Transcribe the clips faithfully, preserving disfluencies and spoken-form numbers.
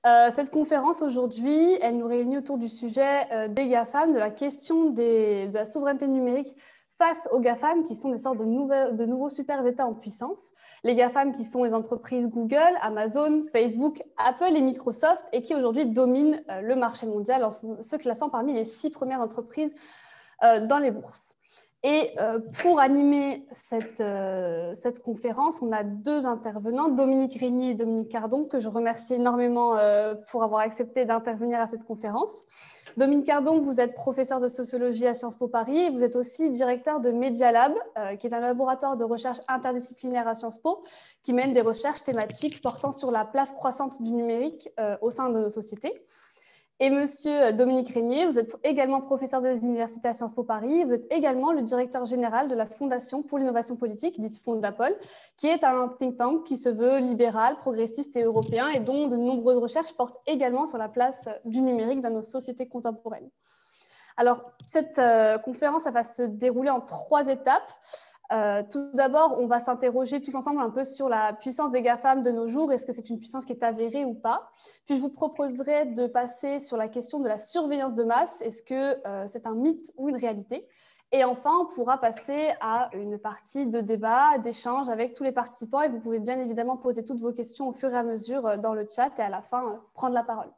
Euh, cette conférence aujourd'hui, elle nous réunit autour du sujet euh, des GAFAM, de la question des, de la souveraineté numérique face aux GAFAM, qui sont des sortes de, nouvelles, de nouveaux super États en puissance. Les GAFAM qui sont les entreprises Google, Amazon, Facebook, Apple et Microsoft, et qui aujourd'hui dominent euh, le marché mondial en se classant parmi les six premières entreprises euh, dans les bourses. Et euh, pour animer cette, euh, cette conférence, on a deux intervenants, Dominique Régnier et Dominique Cardon, que je remercie énormément euh, pour avoir accepté d'intervenir à cette conférence. Dominique Cardon, vous êtes professeur de sociologie à Sciences Po Paris et vous êtes aussi directeur de Media Lab, euh, qui est un laboratoire de recherche interdisciplinaire à Sciences Po, qui mène des recherches thématiques portant sur la place croissante du numérique euh, au sein de nos sociétés. Et monsieur Dominique Régnier, vous êtes également professeur des universités à Sciences Po Paris. Vous êtes également le directeur général de la Fondation pour l'innovation politique, dite Fondapol, qui est un think tank qui se veut libéral, progressiste et européen et dont de nombreuses recherches portent également sur la place du numérique dans nos sociétés contemporaines. Alors, cette euh, conférence, ça va se dérouler en trois étapes. Euh, tout d'abord, on va s'interroger tous ensemble un peu sur la puissance des GAFAM de nos jours. Est-ce que c'est une puissance qui est avérée ou pas? Puis je vous proposerai de passer sur la question de la surveillance de masse. Est-ce que euh, c'est un mythe ou une réalité? Et enfin, on pourra passer à une partie de débat, d'échange avec tous les participants. Et vous pouvez bien évidemment poser toutes vos questions au fur et à mesure dans le chat et à la fin, prendre la parole.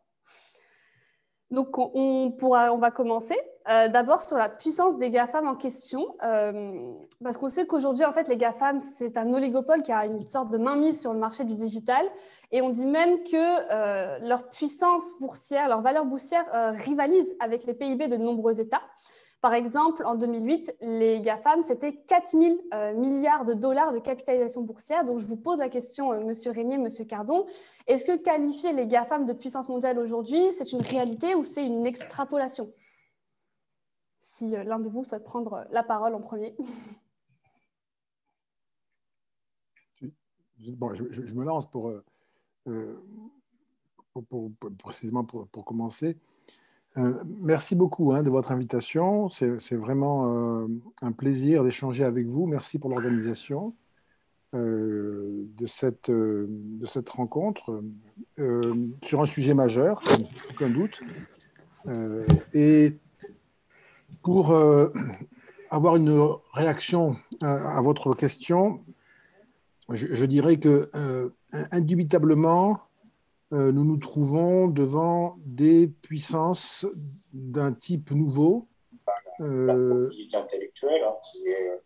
Donc, on, pourra, on va commencer euh, d'abord sur la puissance des GAFAM en question, euh, parce qu'on sait qu'aujourd'hui, en fait, les GAFAM, c'est un oligopole qui a une sorte de mainmise sur le marché du digital, et on dit même que euh, leur puissance boursière, leur valeur boursière euh, rivalise avec les P I B de nombreux États. Par exemple, en deux mille huit, les GAFAM, c'était quatre mille euh, milliards de dollars de capitalisation boursière. Donc, je vous pose la question, euh, monsieur Régnier, monsieur Cardon, est-ce que qualifier les GAFAM de puissance mondiale aujourd'hui, c'est une réalité ou c'est une extrapolation? Si euh, l'un de vous souhaite prendre la parole en premier. Bon, je, je, je me lance pour, euh, pour, pour, pour précisément pour, pour commencer. Euh, merci beaucoup hein, de votre invitation. C'est vraiment euh, un plaisir d'échanger avec vous. Merci pour l'organisation euh, de, cette, euh, de cette rencontre euh, sur un sujet majeur, ça ne fait aucun doute. Euh, et pour euh, avoir une réaction à, à votre question, je, je dirais que euh, indubitablement, euh, nous nous trouvons devant des puissances d'un type nouveau. Euh, intellectuelle, hein, qui est...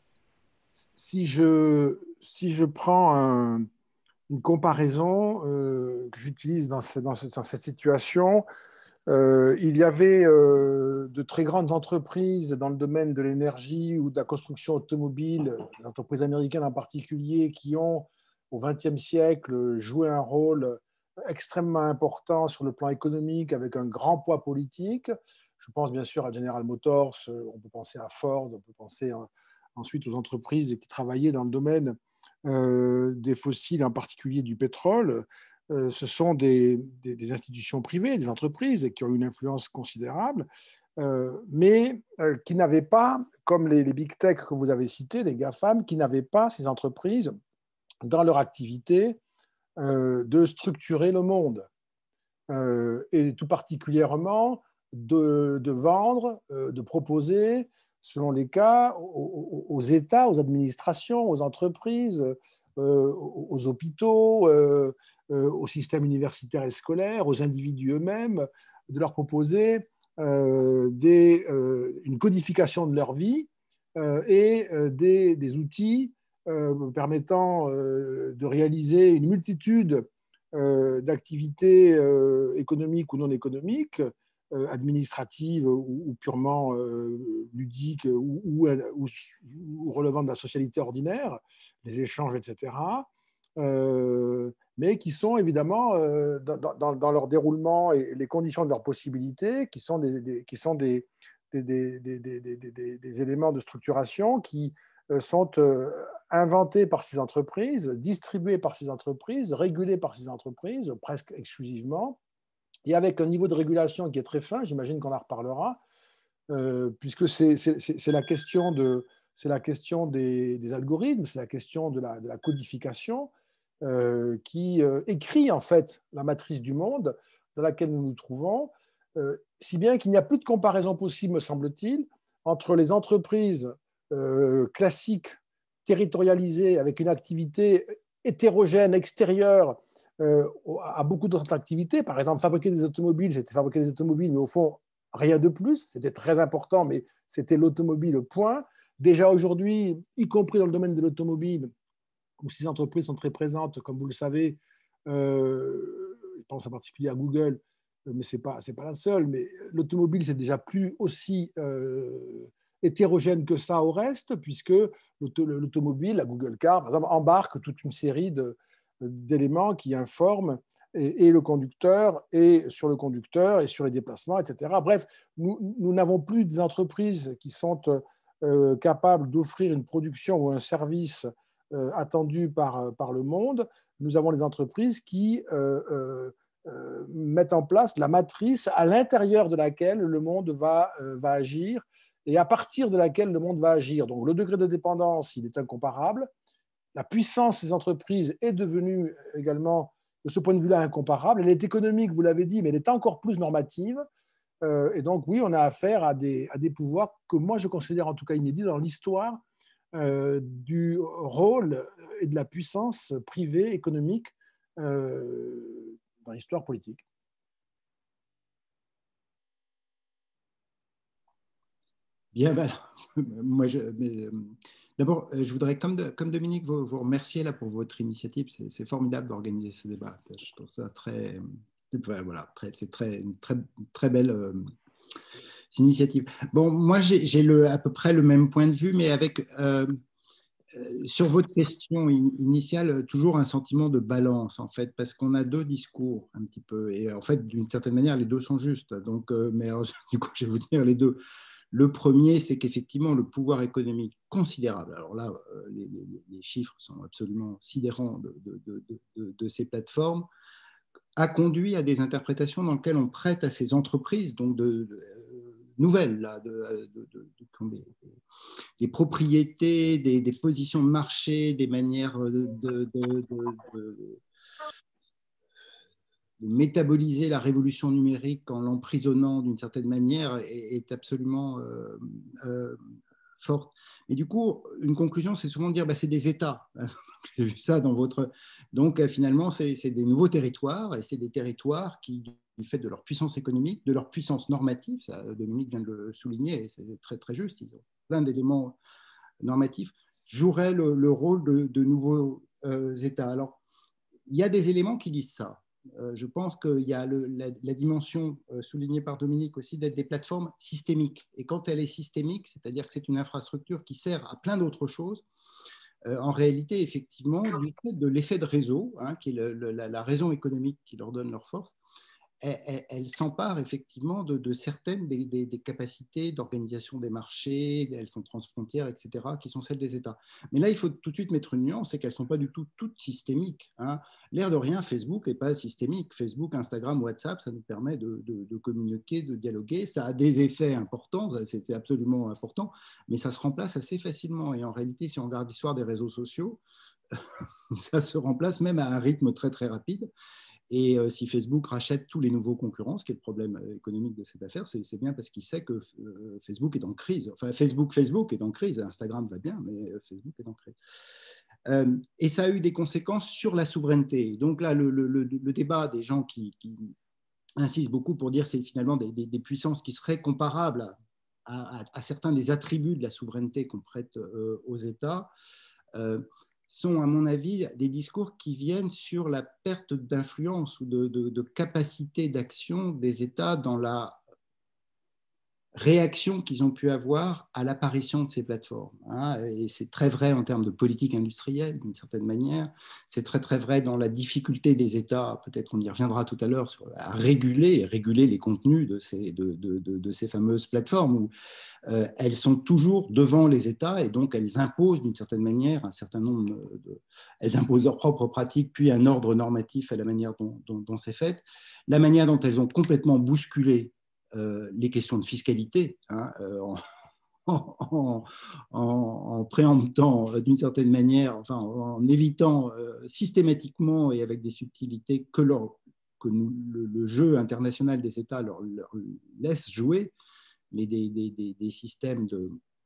si, je, si je prends un, une comparaison euh, que j'utilise dans, dans, dans cette situation, euh, il y avait euh, de très grandes entreprises dans le domaine de l'énergie ou de la construction automobile, des entreprises américaines en particulier, qui ont au vingtième siècle joué un rôle extrêmement important sur le plan économique avec un grand poids politique. Je pense bien sûr à General Motors, on peut penser à Ford, on peut penser ensuite aux entreprises qui travaillaient dans le domaine euh, des fossiles, en particulier du pétrole. Euh, ce sont des, des, des institutions privées, des entreprises qui ont une influence considérable, euh, mais euh, qui n'avaient pas, comme les, les big tech que vous avez cités, les GAFAM, qui n'avaient pas ces entreprises dans leur activité euh, de structurer le monde, euh, et tout particulièrement de, de vendre, euh, de proposer, selon les cas, aux, aux États, aux administrations, aux entreprises, euh, aux hôpitaux, euh, euh, au système universitaire et scolaire, aux individus eux-mêmes, de leur proposer euh, des, euh, une codification de leur vie euh, et euh, des, des outils euh, permettant euh, de réaliser une multitude euh, d'activités euh, économiques ou non économiques, euh, administratives ou, ou purement euh, ludiques ou, ou, ou, ou relevant de la socialité ordinaire, les échanges, et cetera, euh, mais qui sont évidemment euh, dans, dans, dans leur déroulement et les conditions de leurs possibilités, qui sont des, des, qui sont des, des, des, des, des, des, des éléments de structuration qui euh, sont euh, inventés par ces entreprises, distribués par ces entreprises, régulés par ces entreprises, presque exclusivement, et avec un niveau de régulation qui est très fin, j'imagine qu'on en reparlera, euh, puisque c'est la question, de, la question des, des algorithmes, c'est la question de la, de la codification euh, qui euh, écrit en fait la matrice du monde dans laquelle nous nous trouvons, euh, si bien qu'il n'y a plus de comparaison possible, me semble-t-il, entre les entreprises euh, classiques, territorialisées, avec une activité hétérogène, extérieure euh, à beaucoup d'autres activités. Par exemple, fabriquer des automobiles, c'était fabriquer des automobiles, mais au fond, rien de plus. C'était très important, mais c'était l'automobile, point. Déjà aujourd'hui, y compris dans le domaine de l'automobile, où ces entreprises sont très présentes, comme vous le savez, euh, je pense en particulier à Google, mais ce n'est pas, c'est pas la seule, mais l'automobile, c'est déjà plus aussi euh, hétérogène que ça au reste, puisque l'automobile, la Google Car, par exemple, embarque toute une série de, d'éléments qui informent et, et le conducteur, et sur le conducteur, et sur les déplacements, et cetera. Bref, nous, nous n'avons plus des entreprises qui sont euh, capables d'offrir une production ou un service euh, attendu par, par le monde. Nous avons des entreprises qui euh, euh, euh, mettent en place la matrice à l'intérieur de laquelle le monde va, euh, va agir et à partir de laquelle le monde va agir. Donc le degré de dépendance, il est incomparable. La puissance des entreprises est devenue également, de ce point de vue-là, incomparable. Elle est économique, vous l'avez dit, mais elle est encore plus normative. Euh, et donc, oui, on a affaire à des, à des pouvoirs que moi, je considère en tout cas inédits dans l'histoire euh, du rôle et de la puissance privée, économique, euh, dans l'histoire politique. Bien, ben, moi, je, mais, d'abord, je voudrais, comme, de, comme Dominique, vous, vous remercier là pour votre initiative. C'est formidable d'organiser ce débat. Je trouve ça très, voilà, très, c'est très, une très, très belle euh, initiative. Bon, moi, j'ai à peu près le même point de vue, mais avec euh, euh, sur votre question in, initiale, toujours un sentiment de balance en fait, parce qu'on a deux discours un petit peu, et en fait, d'une certaine manière, les deux sont justes. Donc, euh, mais alors, du coup, je vais vous dire les deux. Le premier, c'est qu'effectivement, le pouvoir économique considérable, alors là, les, les, les chiffres sont absolument sidérants de, de, de, de, de ces plateformes, a conduit à des interprétations dans lesquelles on prête à ces entreprises, donc de, de nouvelles, là, de, de, de, de, des, des propriétés, des, des positions de marché, des manières de, de, de, de de métaboliser la révolution numérique en l'emprisonnant d'une certaine manière est, est absolument euh, euh, forte. Mais du coup, une conclusion, c'est souvent de dire bah, c'est des États. J'ai vu ça dans votre... Donc, euh, finalement, c'est des nouveaux territoires, et c'est des territoires qui, du fait de leur puissance économique, de leur puissance normative, ça, Dominique vient de le souligner, et c'est très, très juste, ils ont plein d'éléments normatifs, joueraient le, le rôle de, de nouveaux euh, États. Alors, il y a des éléments qui disent ça. Euh, je pense qu'il y a le, la, la dimension euh, soulignée par Dominique aussi d'être des plateformes systémiques. Et quand elle est systémique, c'est-à-dire que c'est une infrastructure qui sert à plein d'autres choses, euh, en réalité, effectivement, du fait de l'effet de réseau, hein, qui est le, le, la, la raison économique qui leur donne leur force, elle, elle, elle s'empare effectivement de, de certaines des, des, des capacités d'organisation des marchés, elles sont transfrontières, et cetera, qui sont celles des États. Mais là, il faut tout de suite mettre une nuance, c'est qu'elles ne sont pas du tout toutes systémiques. Hein. L'air de rien, Facebook n'est pas systémique. Facebook, Instagram, WhatsApp, ça nous permet de, de, de communiquer, de dialoguer. Ça a des effets importants, c'est absolument important, mais ça se remplace assez facilement. Et en réalité, si on regarde l'histoire des réseaux sociaux, ça se remplace même à un rythme très, très rapide. Et euh, si Facebook rachète tous les nouveaux concurrents, ce qui est le problème économique de cette affaire, c'est bien parce qu'il sait que euh, Facebook est en crise. Enfin, Facebook, Facebook est en crise. Instagram va bien, mais euh, Facebook est en crise. Euh, et ça a eu des conséquences sur la souveraineté. Donc là, le, le, le, le débat des gens qui, qui insistent beaucoup pour dire que c'est finalement des, des, des puissances qui seraient comparables à, à, à certains des attributs de la souveraineté qu'on prête euh, aux États. Euh, sont, à mon avis, des discours qui viennent sur la perte d'influence ou de, de, de capacité d'action des États dans la réaction qu'ils ont pu avoir à l'apparition de ces plateformes. Hein, et c'est très vrai en termes de politique industrielle, d'une certaine manière. C'est très, très vrai dans la difficulté des États, peut-être on y reviendra tout à l'heure, à réguler, réguler les contenus de ces, de, de, de, de ces fameuses plateformes où euh, elles sont toujours devant les États et donc elles imposent d'une certaine manière un certain nombre de... Elles imposent leurs propres pratiques, puis un ordre normatif à la manière dont, dont, dont c'est fait. La manière dont elles ont complètement bousculé Euh, les questions de fiscalité, hein, euh, en, en, en, en préemptant euh, d'une certaine manière, enfin en, en évitant euh, systématiquement et avec des subtilités que leur, que nous, le, le jeu international des États leur, leur laisse jouer, mais des, des, des, des systèmes de,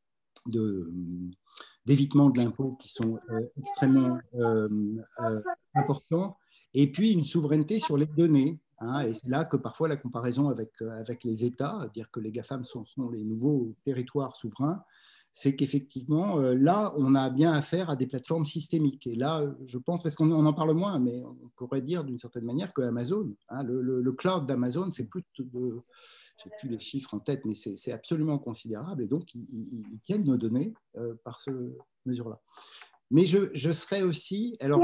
de, d'évitement de l'impôt qui sont euh, extrêmement euh, euh, importants, et puis une souveraineté sur les données. Hein, et c'est là que parfois la comparaison avec, avec les États, dire que les GAFAM sont, sont les nouveaux territoires souverains, c'est qu'effectivement, euh, là, on a bien affaire à des plateformes systémiques. Et là, je pense, parce qu'on en parle moins, mais on pourrait dire d'une certaine manière que Amazon, hein, le, le, le cloud d'Amazon, c'est plus de... Je n'ai plus les chiffres en tête, mais c'est absolument considérable. Et donc, ils, ils, ils tiennent nos données euh, par ce mesure-là. Mais je, je serais aussi, alors,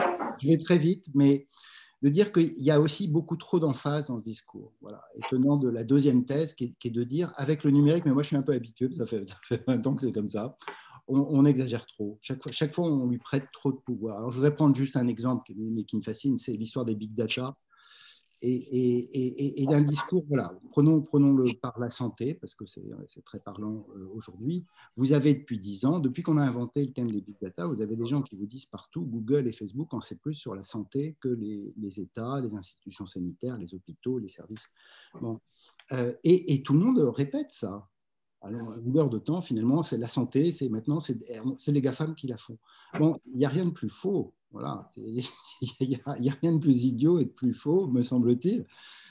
je vais très vite, mais de dire qu'il y a aussi beaucoup trop d'emphase dans ce discours. Voilà. Étonnant de la deuxième thèse, qui est, qui est de dire, avec le numérique, mais moi je suis un peu habitué, ça fait, ça fait vingt ans que c'est comme ça, on, on exagère trop. Chaque fois, chaque fois, on lui prête trop de pouvoir. Alors, je voudrais prendre juste un exemple, mais qui me fascine, c'est l'histoire des big data. Et, et, et, et d'un discours, voilà, prenons, prenons-le par la santé, parce que c'est très parlant euh, aujourd'hui. Vous avez depuis dix ans, depuis qu'on a inventé le thème des big data, vous avez des gens qui vous disent partout, Google et Facebook en sait plus sur la santé que les, les États, les institutions sanitaires, les hôpitaux, les services. Bon. Euh, et, et tout le monde répète ça. Alors, à longueur de temps, finalement, c'est la santé, c'est maintenant, c'est les GAFAM qui la font. Bon, il n'y a rien de plus faux. Voilà, il n'y a, a rien de plus idiot et de plus faux, me semble-t-il.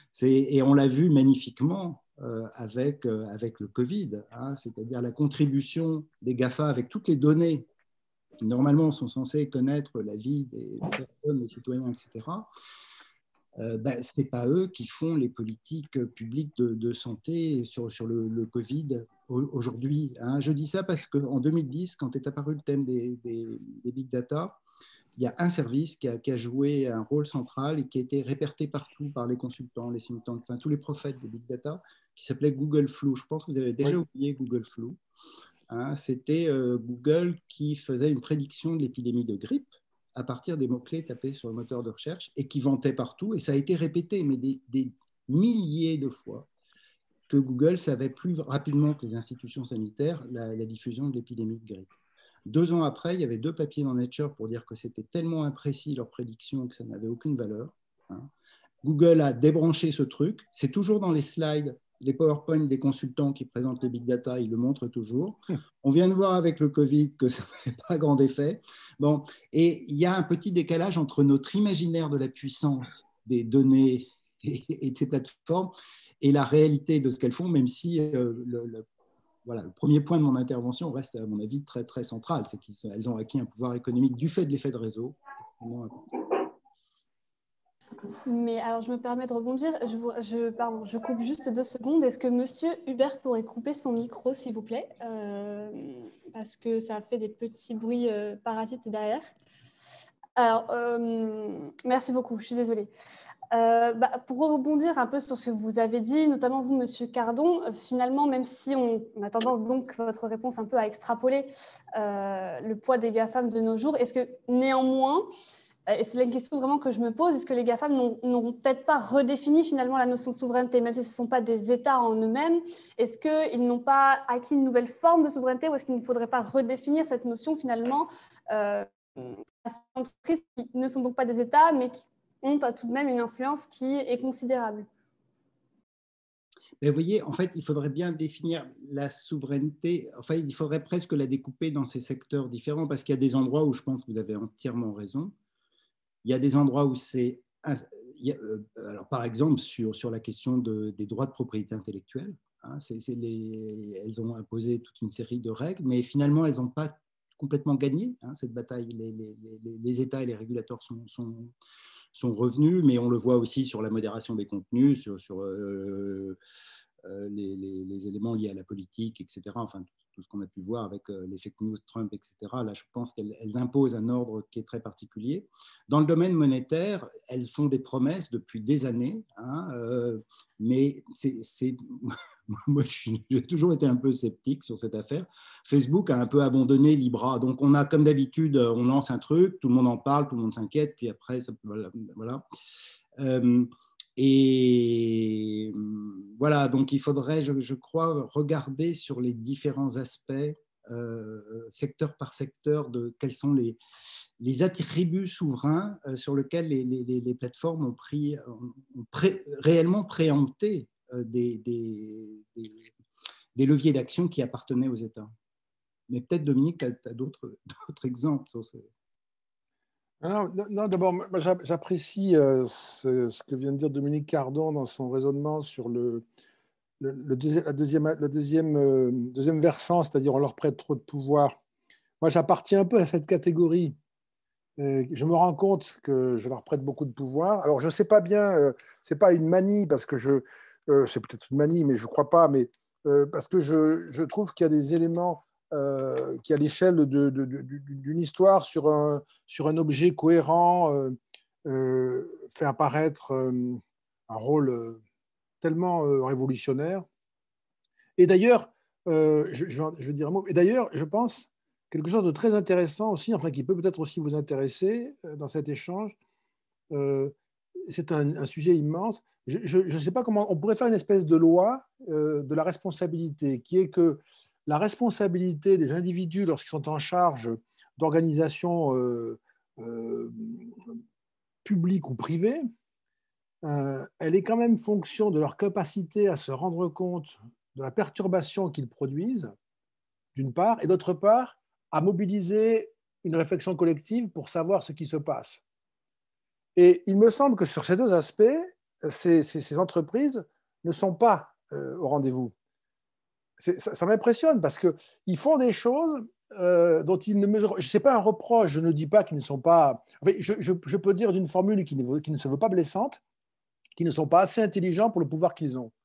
Et on l'a vu magnifiquement euh, avec, euh, avec le Covid, hein, c'est-à-dire la contribution des GAFA avec toutes les données qui, normalement, sont censées connaître la vie des, des personnes, des citoyens, et cetera. Euh, ben, ce n'est pas eux qui font les politiques publiques de, de santé sur, sur le, le Covid aujourd'hui. Hein. Je dis ça parce qu'en deux mille dix, quand est apparu le thème des, des, des big data, il y a un service qui a, qui a joué un rôle central et qui a été réperté partout par les consultants, les think tanks, enfin tous les prophètes des big data, qui s'appelait Google Flu. Je pense que vous avez déjà oui. oublié Google Flu. Hein, c'était euh, Google qui faisait une prédiction de l'épidémie de grippe à partir des mots-clés tapés sur le moteur de recherche et qui vantait partout. Et ça a été répété, mais des, des milliers de fois, que Google savait plus rapidement que les institutions sanitaires la, la diffusion de l'épidémie de grippe. Deux ans après, il y avait deux papiers dans Nature pour dire que c'était tellement imprécis leurs prédictions que ça n'avait aucune valeur. Hein. Google a débranché ce truc. C'est toujours dans les slides, les PowerPoint des consultants qui présentent les big data, ils le montrent toujours. On vient de voir avec le Covid que ça ne fait pas grand effet. Bon, et il y a un petit décalage entre notre imaginaire de la puissance des données et, et de ces plateformes et la réalité de ce qu'elles font, même si euh, le, le Voilà, le premier point de mon intervention reste, à mon avis, très, très central. C'est qu'elles ont acquis un pouvoir économique du fait de l'effet de réseau extrêmement important. Mais alors, je me permets de rebondir. Je, je, pardon, je coupe juste deux secondes. Est-ce que Monsieur Hubert pourrait couper son micro, s'il vous plaît, euh, parce que ça fait des petits bruits euh, parasites derrière. Alors, euh, merci beaucoup. Je suis désolée. Euh, bah, pour rebondir un peu sur ce que vous avez dit, notamment vous, Monsieur Cardon, euh, finalement, même si on, on a tendance donc votre réponse un peu à extrapoler euh, le poids des GAFAM de nos jours, est-ce que néanmoins, euh, et c'est la question vraiment que je me pose, est-ce que les GAFAM n'auront peut-être pas redéfini finalement la notion de souveraineté, même si ce ne sont pas des États en eux-mêmes? Est-ce qu'ils n'ont pas acquis une nouvelle forme de souveraineté ou est-ce qu'il ne faudrait pas redéfinir cette notion finalement euh, à ces entreprises qui ne sont donc pas des États, mais qui ont tout de même une influence qui est considérable? Mais vous voyez, en fait, il faudrait bien définir la souveraineté. Enfin, il faudrait presque la découper dans ces secteurs différents parce qu'il y a des endroits où je pense que vous avez entièrement raison. Il y a des endroits où c'est... Alors, par exemple, sur, sur la question de, des droits de propriété intellectuelle, hein, c'est, c'est les, elles ont imposé toute une série de règles, mais finalement, elles n'ont pas complètement gagné hein, cette bataille. Les, les, les, les États et les régulateurs sont... sont sont revenus, mais on le voit aussi sur la modération des contenus, sur, sur euh, euh, les, les, les éléments liés à la politique, et cetera. Enfin, tout ce qu'on a pu voir avec euh, les fake news, Trump, et cetera. Là, je pense qu'elles imposent un ordre qui est très particulier. Dans le domaine monétaire, elles font des promesses depuis des années, hein, euh, mais c'est... Moi, j'ai toujours été un peu sceptique sur cette affaire. Facebook a un peu abandonné Libra. Donc, on a, comme d'habitude, on lance un truc, tout le monde en parle, tout le monde s'inquiète, puis après, ça, voilà. Euh, et voilà, donc il faudrait, je, je crois, regarder sur les différents aspects euh, secteur par secteur de quels sont les, les attributs souverains euh, sur lesquels les, les, les plateformes ont, pris, ont pré, réellement préempté euh, des, des, des, des leviers d'action qui appartenaient aux États. Mais peut-être, Dominique, tu as, as d'autres exemples sur ce... Non, non, d'abord, j'apprécie euh, ce, ce que vient de dire Dominique Cardon dans son raisonnement sur le, le, le, deuxième, la deuxième, la deuxième, euh, deuxième versant, c'est-à-dire on leur prête trop de pouvoir. Moi, j'appartiens un peu à cette catégorie. Euh, je me rends compte que je leur prête beaucoup de pouvoir. Alors, je ne sais pas bien, euh, ce n'est pas une manie, parce que je, euh, c'est peut-être une manie, mais je ne crois pas, mais euh, parce que je, je trouve qu'il y a des éléments Euh, qui, à l'échelle de, de, de, d'une histoire sur un, sur un objet cohérent, euh, euh, fait apparaître euh, un rôle euh, tellement euh, révolutionnaire. Et d'ailleurs, euh, je, je, vais, je vais dire un mot, et d'ailleurs, je pense quelque chose de très intéressant aussi, enfin qui peut peut-être aussi vous intéresser euh, dans cet échange. Euh, c'est un, un sujet immense. Je ne sais pas comment, on pourrait faire une espèce de loi euh, de la responsabilité, qui est que la responsabilité des individus lorsqu'ils sont en charge d'organisations euh, euh, publiques ou privées, euh, elle est quand même fonction de leur capacité à se rendre compte de la perturbation qu'ils produisent, d'une part, et d'autre part, à mobiliser une réflexion collective pour savoir ce qui se passe. Et il me semble que sur ces deux aspects, ces, ces, ces entreprises ne sont pas euh, au rendez-vous. Ça, ça m'impressionne parce qu'ils font des choses euh, dont ils ne mesurent. Ce n'est pas un reproche, je ne dis pas qu'ils ne sont pas. Enfin, je, je, je peux dire d'une formule qui ne, qui ne se veut pas blessante, qu'ils ne sont pas assez intelligents pour le pouvoir qu'ils ont.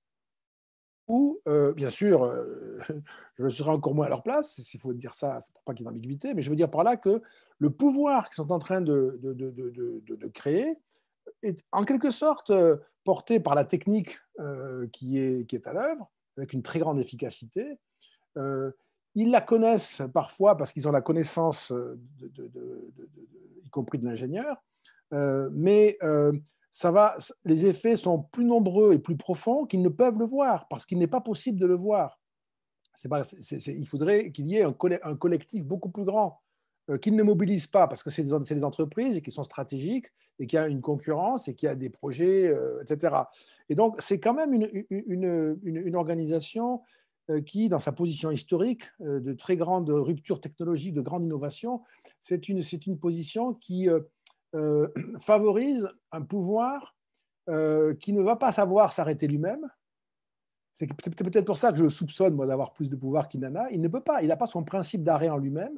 Ou, euh, bien sûr, euh, je serai encore moins à leur place, s'il faut dire ça, c'est pour pas qu'il y ait d'ambiguïté, mais je veux dire par là que le pouvoir qu'ils sont en train de, de, de, de, de, de créer est en quelque sorte porté par la technique euh, qui, est, qui est à l'œuvre, avec une très grande efficacité. Euh, ils la connaissent parfois parce qu'ils ont la connaissance, de, de, de, de, de, y compris de l'ingénieur, euh, mais euh, ça va, les effets sont plus nombreux et plus profonds qu'ils ne peuvent le voir, parce qu'il n'est pas possible de le voir. C'est pas, c'est, c'est, il faudrait qu'il y ait un, un collectif beaucoup plus grand, euh, qu'ils ne mobilisent pas, parce que c'est des, c'est des entreprises et qui sont stratégiques, et qu'il y a une concurrence, et qu'il y a des projets, euh, et cetera. Et donc, c'est quand même une, une, une, une organisation euh, qui, dans sa position historique, euh, de très grande rupture technologique, de grande innovation, c'est une, c'est une position qui... Euh, Euh, favorise un pouvoir euh, qui ne va pas savoir s'arrêter lui-même. C'est peut-être pour ça que je soupçonne, moi, d'avoir plus de pouvoir qu'il n'en a. Il ne peut pas, il n'a pas son principe d'arrêt en lui-même.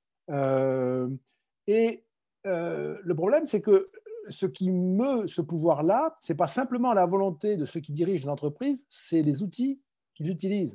Euh, et euh, le problème, c'est que ce qui meut ce pouvoir-là, ce n'est pas simplement la volonté de ceux qui dirigent les entreprises, c'est les outils qu'ils utilisent.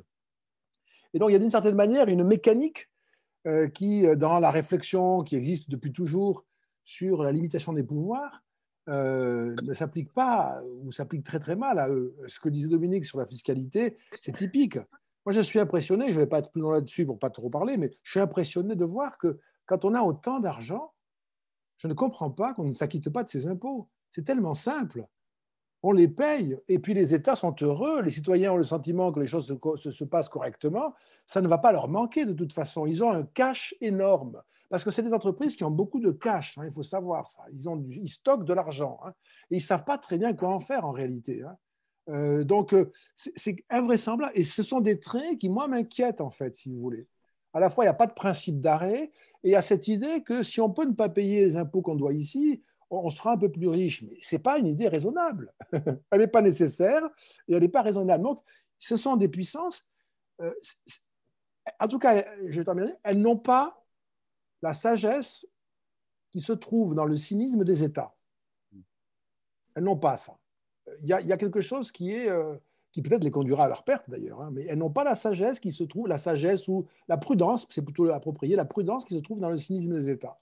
Et donc, il y a d'une certaine manière une mécanique euh, qui, dans la réflexion qui existe depuis toujours sur la limitation des pouvoirs, euh, ne s'applique pas ou s'applique très très mal à eux. Ce que disait Dominique sur la fiscalité, c'est typique. Moi, je suis impressionné, je ne vais pas être plus long là-dessus pour ne pas trop parler, mais je suis impressionné de voir que quand on a autant d'argent, je ne comprends pas qu'on ne s'acquitte pas de ses impôts. C'est tellement simple. On les paye, et puis les États sont heureux, les citoyens ont le sentiment que les choses se, se, se passent correctement, ça ne va pas leur manquer de toute façon. Ils ont un cash énorme, parce que c'est des entreprises qui ont beaucoup de cash, hein, il faut savoir ça. Ils, ont, ils stockent de l'argent, hein, et ils ne savent pas très bien quoi en faire en réalité. Hein. Euh, donc, c'est invraisemblable, et ce sont des traits qui, moi, m'inquiètent en fait, si vous voulez. À la fois, il n'y a pas de principe d'arrêt, et il y a cette idée que si on peut ne pas payer les impôts qu'on doit ici, on sera un peu plus riche. Mais ce n'est pas une idée raisonnable. Elle n'est pas nécessaire et elle n'est pas raisonnable. Donc, ce sont des puissances, euh, en tout cas, je terminer, elles n'ont pas la sagesse qui se trouve dans le cynisme des États. Elles n'ont pas ça. Il y a, il y a quelque chose qui est... Euh, qui peut-être les conduira à leur perte d'ailleurs, hein, mais elles n'ont pas la sagesse qui se trouve, la sagesse ou la prudence, c'est plutôt approprié, la prudence qui se trouve dans le cynisme des États.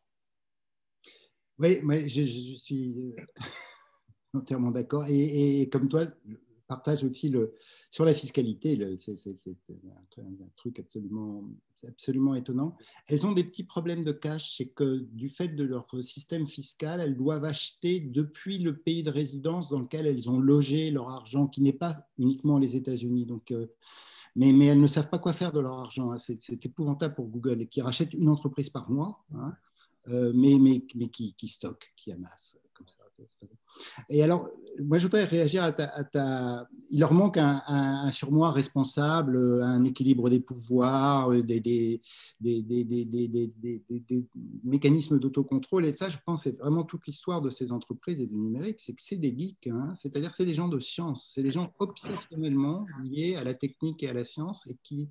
Oui, mais je, je suis entièrement d'accord. Et, et comme toi, je partage aussi le, sur la fiscalité, c'est un, un truc absolument, absolument étonnant. Elles ont des petits problèmes de cash, c'est que du fait de leur système fiscal, elles doivent acheter depuis le pays de résidence dans lequel elles ont logé leur argent, qui n'est pas uniquement les États-Unis. Donc, euh, mais, mais elles ne savent pas quoi faire de leur argent. Hein. C'est, c'est épouvantable pour Google, qui rachète une entreprise par mois, hein, euh, mais, mais, mais qui, qui stocke, qui amasse, comme ça. Et alors, moi, je voudrais réagir à ta... À ta... Il leur manque un, un, un surmoi responsable, un équilibre des pouvoirs, des, des, des, des, des, des, des, des, des mécanismes d'autocontrôle. Et ça, je pense, c'est vraiment toute l'histoire de ces entreprises et du numérique, c'est que c'est des geeks, hein, c'est-à-dire que c'est des gens de science, c'est des gens obsessionnellement liés à la technique et à la science et qui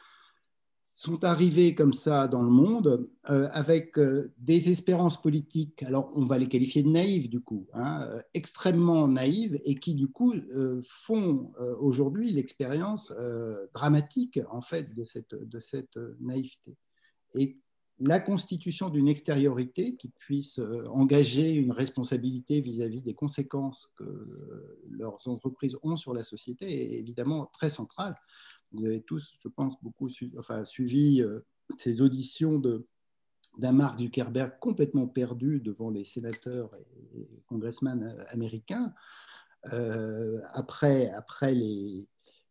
sont arrivés comme ça dans le monde euh, avec euh, des espérances politiques, alors on va les qualifier de naïves du coup, hein, euh, extrêmement naïves, et qui du coup euh, font euh, aujourd'hui l'expérience euh, dramatique en fait de cette, de cette naïveté. Et la constitution d'une extériorité qui puisse euh, engager une responsabilité vis-à-vis des conséquences que euh, leurs entreprises ont sur la société est évidemment très centrale. Vous avez tous, je pense, beaucoup su, enfin, suivi euh, ces auditions de, d'un Mark Zuckerberg complètement perdu devant les sénateurs et, et congressmen américains euh, après, après les,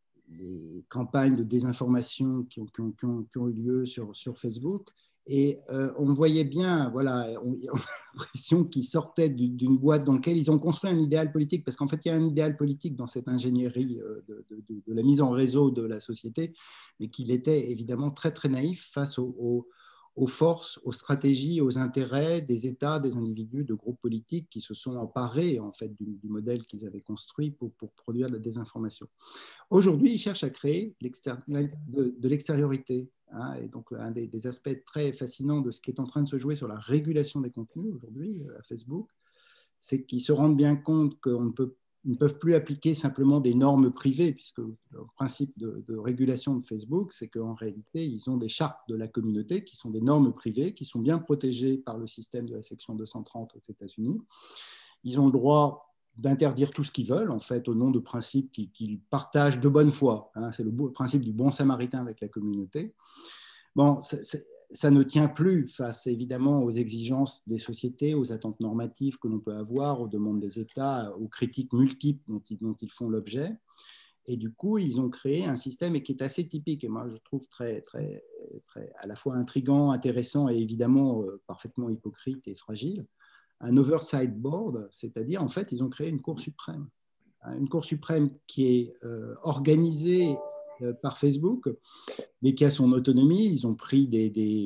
les campagnes de désinformation qui ont, qui ont, qui ont, qui ont eu lieu sur, sur Facebook. Et euh, on voyait bien, voilà, on, on a l'impression qu'ils sortaient d'une boîte dans laquelle ils ont construit un idéal politique, parce qu'en fait, il y a un idéal politique dans cette ingénierie de, de, de, de la mise en réseau de la société, mais qu'il était évidemment très, très naïf face aux, aux, aux forces, aux stratégies, aux intérêts des États, des individus, de groupes politiques qui se sont emparés en fait, du, du modèle qu'ils avaient construit pour, pour produire de la désinformation. Aujourd'hui, ils cherchent à créer de, de l'extériorité. Hein, et donc, un des, des aspects très fascinants de ce qui est en train de se jouer sur la régulation des contenus aujourd'hui à Facebook, c'est qu'ils se rendent bien compte qu'on ne peut, ne peuvent plus appliquer simplement des normes privées, puisque le principe de, de régulation de Facebook, c'est qu'en réalité, ils ont des chartes de la communauté qui sont des normes privées, qui sont bien protégées par le système de la section deux cent trente aux États-Unis. Ils ont le droit d'interdire tout ce qu'ils veulent, en fait, au nom de principes qu'ils, qu'ils partagent de bonne foi. Hein, c'est le principe du bon samaritain avec la communauté. Bon, c'est, c'est, ça ne tient plus face, évidemment, aux exigences des sociétés, aux attentes normatives que l'on peut avoir, aux demandes des États, aux critiques multiples dont ils, dont ils font l'objet. Et du coup, ils ont créé un système qui est assez typique, et moi, je trouve très, très, très à la fois intriguant, intéressant et évidemment euh, parfaitement hypocrite et fragile. Un oversight board, c'est-à-dire, en fait, ils ont créé une Cour suprême. Une Cour suprême qui est euh, organisée euh, par Facebook, mais qui a son autonomie. Ils ont pris des, des,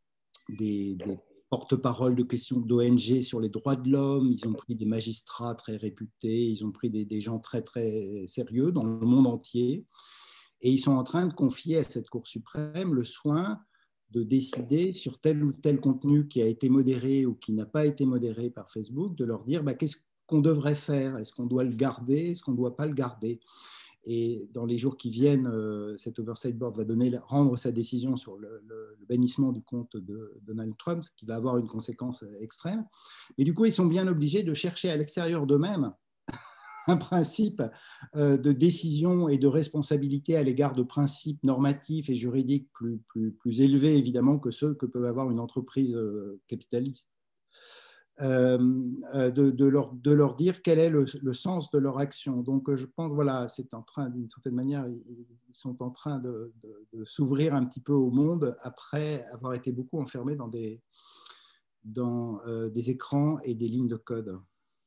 des, des porte-paroles de questions d'O N G sur les droits de l'homme, ils ont pris des magistrats très réputés, ils ont pris des, des gens très, très sérieux dans le monde entier, et ils sont en train de confier à cette Cour suprême le soin de décider sur tel ou tel contenu qui a été modéré ou qui n'a pas été modéré par Facebook, de leur dire bah, qu'est-ce qu'on devrait faire, est-ce qu'on doit le garder, est-ce qu'on ne doit pas le garder. Et dans les jours qui viennent, euh, cet Oversight Board va donner, rendre sa décision sur le, le, le bannissement du compte de Donald Trump, ce qui va avoir une conséquence extrême. Mais du coup, ils sont bien obligés de chercher à l'extérieur d'eux-mêmes un principe euh, de décision et de responsabilité à l'égard de principes normatifs et juridiques plus, plus, plus élevés, évidemment, que ceux que peut avoir une entreprise euh, capitaliste. Euh, de, de, leur, de leur dire quel est le, le sens de leur action. Donc, je pense, voilà, c'est en train, d'une certaine manière, ils, ils sont en train de, de, de s'ouvrir un petit peu au monde après avoir été beaucoup enfermés dans des, dans, euh, des écrans et des lignes de code.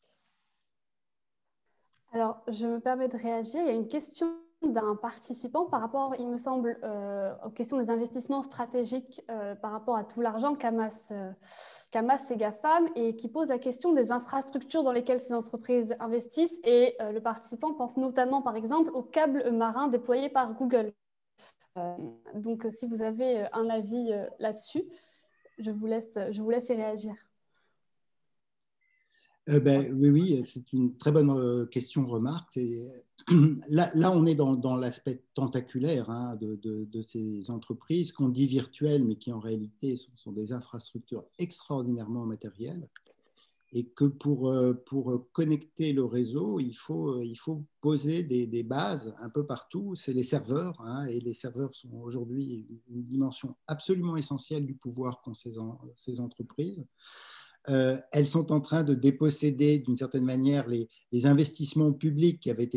Alors, je me permets de réagir. Il y a une question d'un participant par rapport, il me semble, euh, aux questions des investissements stratégiques euh, par rapport à tout l'argent qu'amassent euh, qu'amassent ces GAFAM et qui pose la question des infrastructures dans lesquelles ces entreprises investissent. Et euh, le participant pense notamment, par exemple, aux câbles marins déployés par Google. Euh, donc, si vous avez un avis euh, là-dessus, je vous laisse, je vous laisse y réagir. Euh, ben, oui, oui, c'est une très bonne question, remarque. Là, là, on est dans, dans l'aspect tentaculaire hein, de, de, de ces entreprises qu'on dit virtuelles, mais qui en réalité sont, sont des infrastructures extraordinairement matérielles. Et que pour, pour connecter le réseau, il faut, il faut poser des, des bases un peu partout. C'est les serveurs, hein, et les serveurs sont aujourd'hui une dimension absolument essentielle du pouvoir qu'ont ces, ces entreprises. Euh, elles sont en train de déposséder d'une certaine manière les, les investissements publics qui avaient été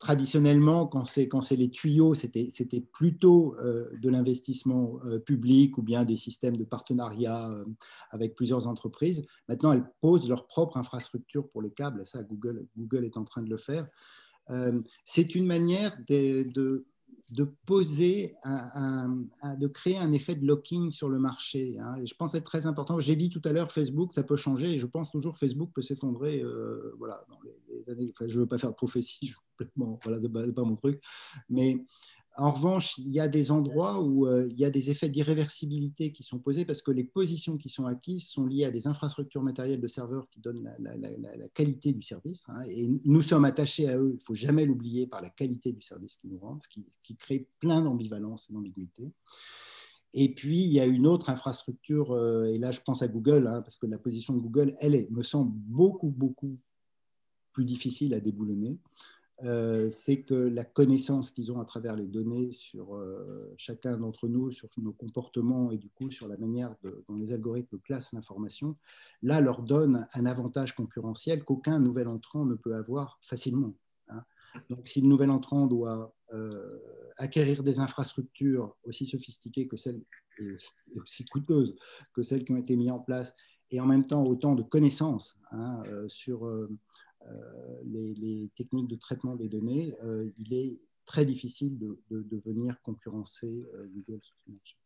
traditionnellement, quand c'est, quand c'est les tuyaux, c'était, c'était plutôt euh, de l'investissement euh, public ou bien des systèmes de partenariat euh, avec plusieurs entreprises. Maintenant, elles posent leur propre infrastructure pour les câbles. Ça, Google, Google est en train de le faire. Euh, c'est une manière de, de, de poser, un, un, un, de créer un effet de locking sur le marché. Hein. Et je pense être très important. J'ai dit tout à l'heure, Facebook, ça peut changer. Et je pense toujours que Facebook peut s'effondrer. Euh, voilà, dans les, les années. Enfin, je ne veux pas faire de prophétie. Je, complètement, voilà, ce n'est pas mon truc. Mais en revanche, il y a des endroits où euh, il y a des effets d'irréversibilité qui sont posés parce que les positions qui sont acquises sont liées à des infrastructures matérielles de serveurs qui donnent la, la, la, la qualité du service. Hein, et nous sommes attachés à eux, il ne faut jamais l'oublier, par la qualité du service qu'ils nous rendent, ce qui, qui crée plein d'ambivalence et d'ambiguïté. Et puis, il y a une autre infrastructure, euh, et là, je pense à Google, hein, parce que la position de Google, elle est, me semble beaucoup, beaucoup plus difficile à déboulonner. Euh, c'est que la connaissance qu'ils ont à travers les données sur euh, chacun d'entre nous, sur nos comportements et du coup sur la manière de, dont les algorithmes classent l'information, là leur donne un avantage concurrentiel qu'aucun nouvel entrant ne peut avoir facilement. Hein. Donc si le nouvel entrant doit euh, acquérir des infrastructures aussi sophistiquées que celles et aussi, et aussi coûteuses que celles qui ont été mises en place et en même temps autant de connaissances hein, euh, sur euh, Euh, les, les techniques de traitement des données, euh, il est très difficile de, de, de venir concurrencer euh, Google sur ce marché.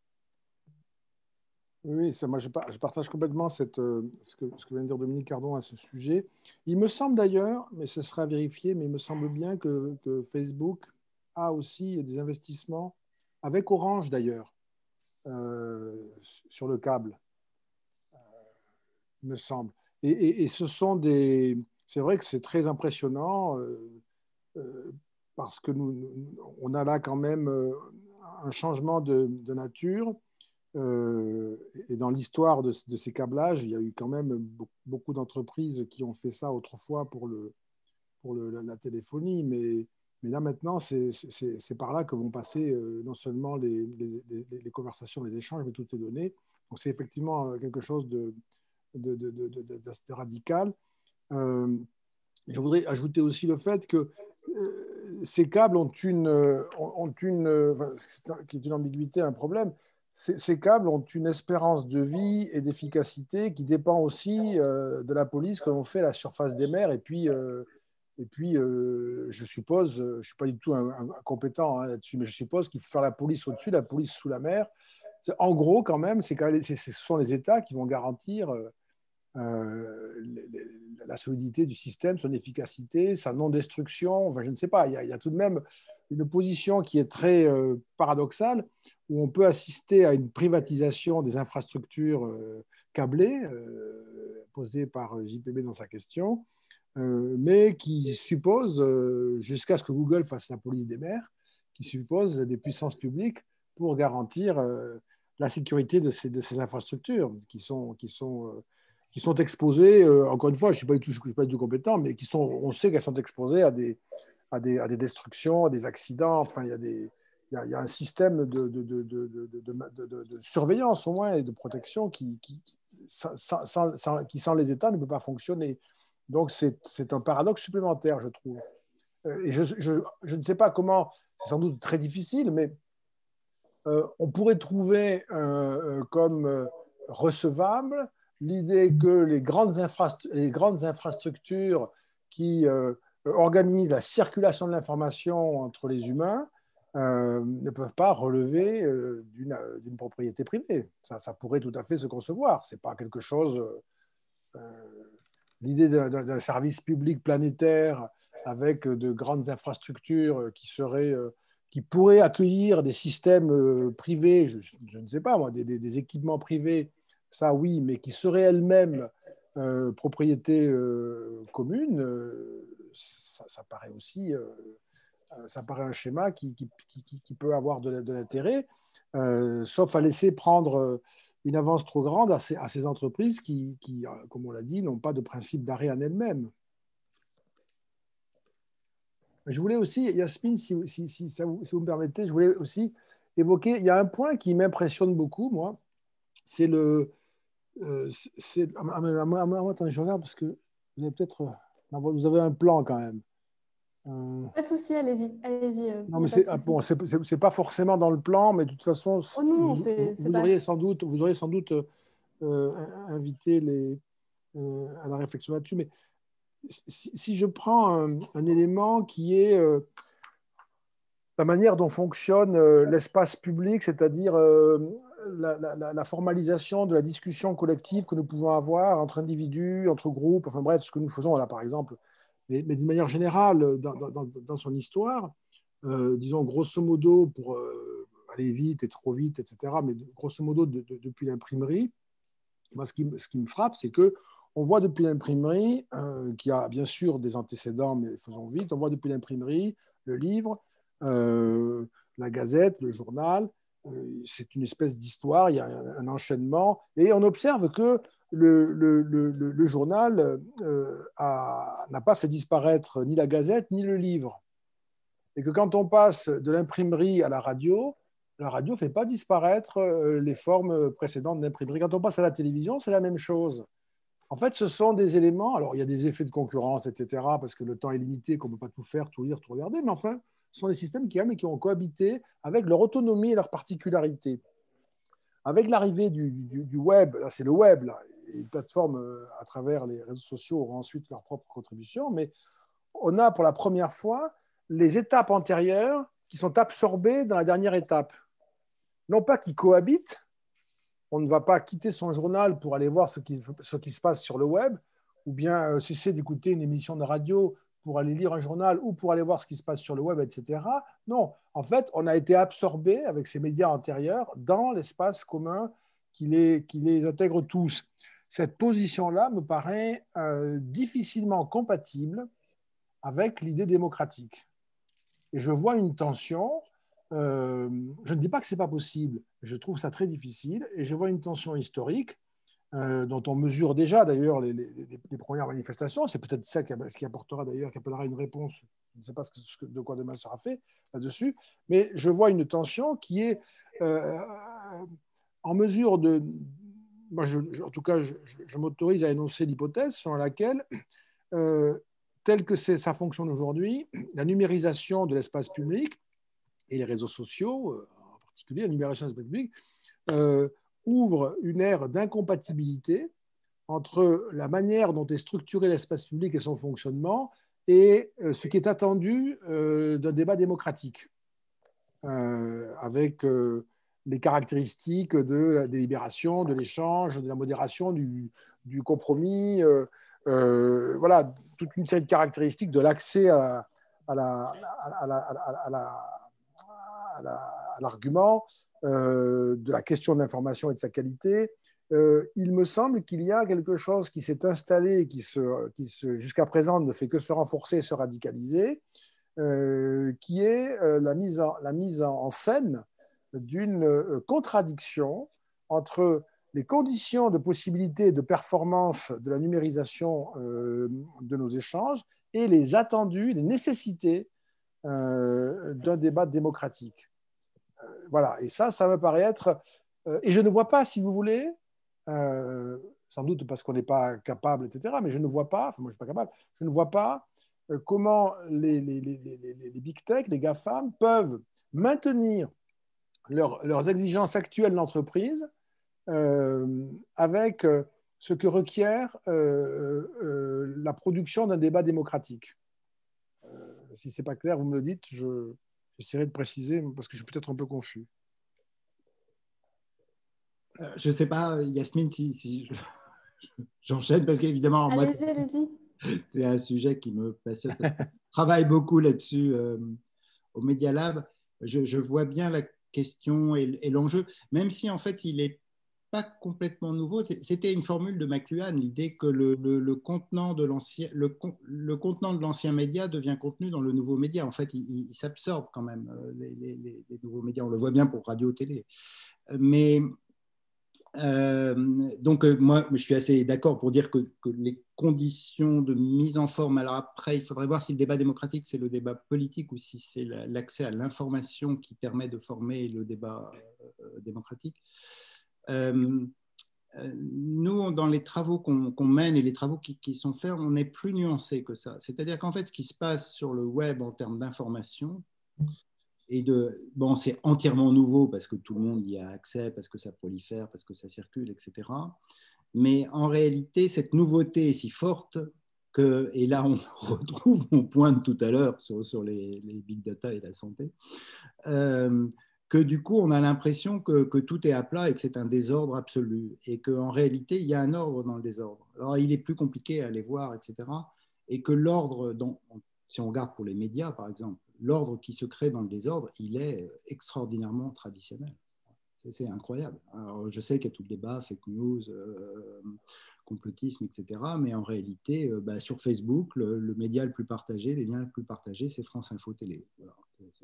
Oui, ça, moi je, je partage complètement cette, euh, ce, que, ce que vient de dire Dominique Cardon à ce sujet. Il me semble d'ailleurs, mais ce sera vérifié, mais il me semble bien que, que Facebook a aussi des investissements, avec Orange d'ailleurs, euh, sur le câble, euh, il me semble. Et, et, et ce sont des... C'est vrai que c'est très impressionnant euh, euh, parce que nous, on a là quand même euh, un changement de, de nature. Euh, et dans l'histoire de, de ces câblages, il y a eu quand même beaucoup d'entreprises qui ont fait ça autrefois pour, le, pour le, la, la téléphonie. Mais, mais là maintenant, c'est par là que vont passer euh, non seulement les, les, les, les conversations, les échanges, mais toutes les données. Donc c'est effectivement quelque chose de, de, de, de, de, de radical. Euh, je voudrais ajouter aussi le fait que euh, ces câbles ont une, ont une, enfin, qui est une ambiguïté, un problème. Ces, ces câbles ont une espérance de vie et d'efficacité qui dépend aussi euh, de la police que l'on fait à la surface des mers. Et puis, euh, et puis euh, je suppose, je ne suis pas du tout un, un compétent hein, là-dessus, mais je suppose qu'il faut faire la police au-dessus, la police sous la mer. En gros, quand même, c'est quand même, ce sont les États qui vont garantir euh, Euh, la solidité du système, son efficacité, sa non-destruction. Enfin, je ne sais pas, il y, a, il y a tout de même une position qui est très euh, paradoxale, où on peut assister à une privatisation des infrastructures euh, câblées, euh, posée par J P B dans sa question, euh, mais qui suppose, euh, jusqu'à ce que Google fasse la police des mers, qui suppose des puissances publiques pour garantir euh, la sécurité de ces, de ces infrastructures, qui sont... Qui sont euh, qui sont exposées, euh, encore une fois, je ne suis pas du tout, je suis pas du tout compétent, mais qui sont, on sait qu'elles sont exposées à des, à, des, à des destructions, à des accidents. Enfin, il y a, des, il y a, il y a un système de, de, de, de, de, de, de, de surveillance, au moins, et de protection qui, qui, sans, sans, sans, qui, sans les États, ne peut pas fonctionner. Donc, c'est un paradoxe supplémentaire, je trouve. Et je, je, je ne sais pas comment, c'est sans doute très difficile, mais euh, on pourrait trouver euh, comme euh, recevable l'idée que les grandes, les grandes infrastructures qui euh, organisent la circulation de l'information entre les humains euh, ne peuvent pas relever euh, d'une propriété privée. Ça, ça pourrait tout à fait se concevoir. Ce n'est pas quelque chose... Euh, l'idée d'un service public planétaire avec de grandes infrastructures qui seraient... Euh, qui pourraient accueillir des systèmes euh, privés, je, je, ne sais pas moi, des, des, des équipements privés, ça oui, mais qui seraient elles-mêmes euh, propriété euh, commune, euh, ça, ça paraît aussi, euh, ça paraît un schéma qui, qui, qui, qui peut avoir de, de l'intérêt, euh, sauf à laisser prendre une avance trop grande à ces, à ces entreprises qui, qui, comme on l'a dit, n'ont pas de principe d'arrêt en elles-mêmes. Je voulais aussi, Yasmine, si, si, si, ça vous, si vous me permettez, je voulais aussi évoquer, il y a un point qui m'impressionne beaucoup, moi, c'est le... Euh, c'est, attendez, je regarde parce que vous avez peut-être... Vous avez un plan quand même. Euh... Pas de souci, allez-y. Allez-y euh, non, mais c'est bon, c'est pas forcément dans le plan, mais de toute façon, oh, non, non, vous, vous, vous, auriez sans doute, vous auriez sans doute euh, invité les, euh, à la réflexion là-dessus. Mais si, si je prends un, un élément qui est euh, la manière dont fonctionne euh, l'espace public, c'est-à-dire euh, la, la, la formalisation de la discussion collective que nous pouvons avoir entre individus, entre groupes, enfin bref, ce que nous faisons là, par exemple, mais, mais d'une manière générale, dans, dans, dans son histoire, euh, disons grosso modo, pour euh, aller vite et trop vite, et cetera, mais grosso modo, de, de, depuis l'imprimerie, moi, ce qui, ce qui me frappe, c'est que on voit depuis l'imprimerie, euh, qui a bien sûr des antécédents, mais faisons vite, on voit depuis l'imprimerie, le livre, euh, la gazette, le journal, euh, c'est une espèce d'histoire, il y a un, un enchaînement, et on observe que le, le, le, le journal euh, n'a pas fait disparaître ni la gazette ni le livre. Et que quand on passe de l'imprimerie à la radio, la radio ne fait pas disparaître les formes précédentes d'imprimerie. Quand on passe à la télévision, c'est la même chose. En fait, ce sont des éléments, alors il y a des effets de concurrence, et cetera, parce que le temps est limité, qu'on ne peut pas tout faire, tout lire, tout regarder, mais enfin, ce sont des systèmes qui, qui ont cohabité avec leur autonomie et leur particularité. Avec l'arrivée du, du, du web, c'est le web, là, et les plateformes à travers les réseaux sociaux auront ensuite leur propre contribution, mais on a pour la première fois les étapes antérieures qui sont absorbées dans la dernière étape. Non pas qu'ils cohabitent, on ne va pas quitter son journal pour aller voir ce qui, ce qui se passe sur le web, ou bien euh, cesser d'écouter une émission de radio pour aller lire un journal ou pour aller voir ce qui se passe sur le web, et cetera. Non, en fait, on a été absorbé avec ces médias antérieurs dans l'espace commun qui les, qui les intègre tous. Cette position-là me paraît euh, difficilement compatible avec l'idée démocratique. Et je vois une tension, euh, je ne dis pas que ce n'est pas possible, je trouve ça très difficile, et je vois une tension historique euh, dont on mesure déjà d'ailleurs les, les, les premières manifestations, c'est peut-être ça qui, ce qui apportera d'ailleurs, qui appellera une réponse, je ne sais pas ce que, de quoi demain sera fait là-dessus, mais je vois une tension qui est euh, en mesure de... Moi, je, je, en tout cas, je, je m'autorise à énoncer l'hypothèse selon laquelle euh, tel que ça fonctionne aujourd'hui, la numérisation de l'espace public et les réseaux sociaux, en particulier la numérisation de l'espace public, euh, ouvre une ère d'incompatibilité entre la manière dont est structuré l'espace public et son fonctionnement et euh, ce qui est attendu euh, d'un débat démocratique, euh, avec euh, les caractéristiques de la délibération, de l'échange, de la modération, du, du compromis, euh, Euh, voilà, toute une série de caractéristiques de l'accès à, à, la, à, la, à, la, à, la, à l'argument, euh, de la question de l'information et de sa qualité. Euh, il me semble qu'il y a quelque chose qui s'est installé, qui, se, qui se, jusqu'à présent ne fait que se renforcer et se radicaliser, euh, qui est euh, la, mise en, la mise en scène d'une euh, contradiction entre les conditions de possibilité et de performance de la numérisation euh, de nos échanges et les attendus, les nécessités euh, d'un débat démocratique. Euh, voilà, et ça, ça me paraît être... Euh, et je ne vois pas, si vous voulez, euh, sans doute parce qu'on n'est pas capable, et cetera, mais je ne vois pas, enfin moi je ne suis pas capable, je ne vois pas euh, comment les, les, les, les, les big tech, les GAFAM, peuvent maintenir leur, leurs exigences actuelles d'entreprise Euh, avec euh, ce que requiert euh, euh, la production d'un débat démocratique. Euh, si ce n'est pas clair, vous me le dites, je, j'essaierai de préciser parce que je suis peut-être un peu confus. Euh, je ne sais pas, Yasmine, si, si je, j'enchaîne parce qu'évidemment, moi, allez-y, allez-y. C'est un sujet qui me passionne. Je travaille beaucoup là-dessus euh, au Media Lab. Je, je vois bien la question et, et l'enjeu, même si en fait il n'est pas complètement nouveau. C'était une formule de McLuhan, l'idée que le, le, le, contenant de l'ancien, le, le contenant de l'ancien média devient contenu dans le nouveau média. En fait, il, il s'absorbe quand même, les, les, les nouveaux médias. On le voit bien pour radio-télé. Mais Euh, donc euh, moi je suis assez d'accord pour dire que, que les conditions de mise en forme, alors après il faudrait voir si le débat démocratique c'est le débat politique ou si c'est la, l'accès à l'information qui permet de former le débat euh, démocratique. Euh, euh, nous, dans les travaux qu'on qu'on mène et les travaux qui, qui sont faits, on est plus nuancé que ça. C'est-à-dire qu'en fait, ce qui se passe sur le web en termes d'information, et de, bon, c'est entièrement nouveau parce que tout le monde y a accès, parce que ça prolifère, parce que ça circule, et cetera. Mais en réalité, cette nouveauté est si forte que, et là on retrouve mon point de tout à l'heure sur, sur les, les big data et la santé, euh, que du coup on a l'impression que, que tout est à plat et que c'est un désordre absolu et qu'en réalité il y a un ordre dans le désordre. Alors il est plus compliqué à aller voir, et cetera. Et que l'ordre, dont, si on regarde pour les médias par exemple, l'ordre qui se crée dans le désordre, il est extraordinairement traditionnel. C'est incroyable. Alors, je sais qu'il y a tout le débat, fake news, euh, complotisme, et cetera. Mais en réalité, euh, bah, sur Facebook, le, le média le plus partagé, les liens les plus partagés, c'est France Info Télé. Voilà.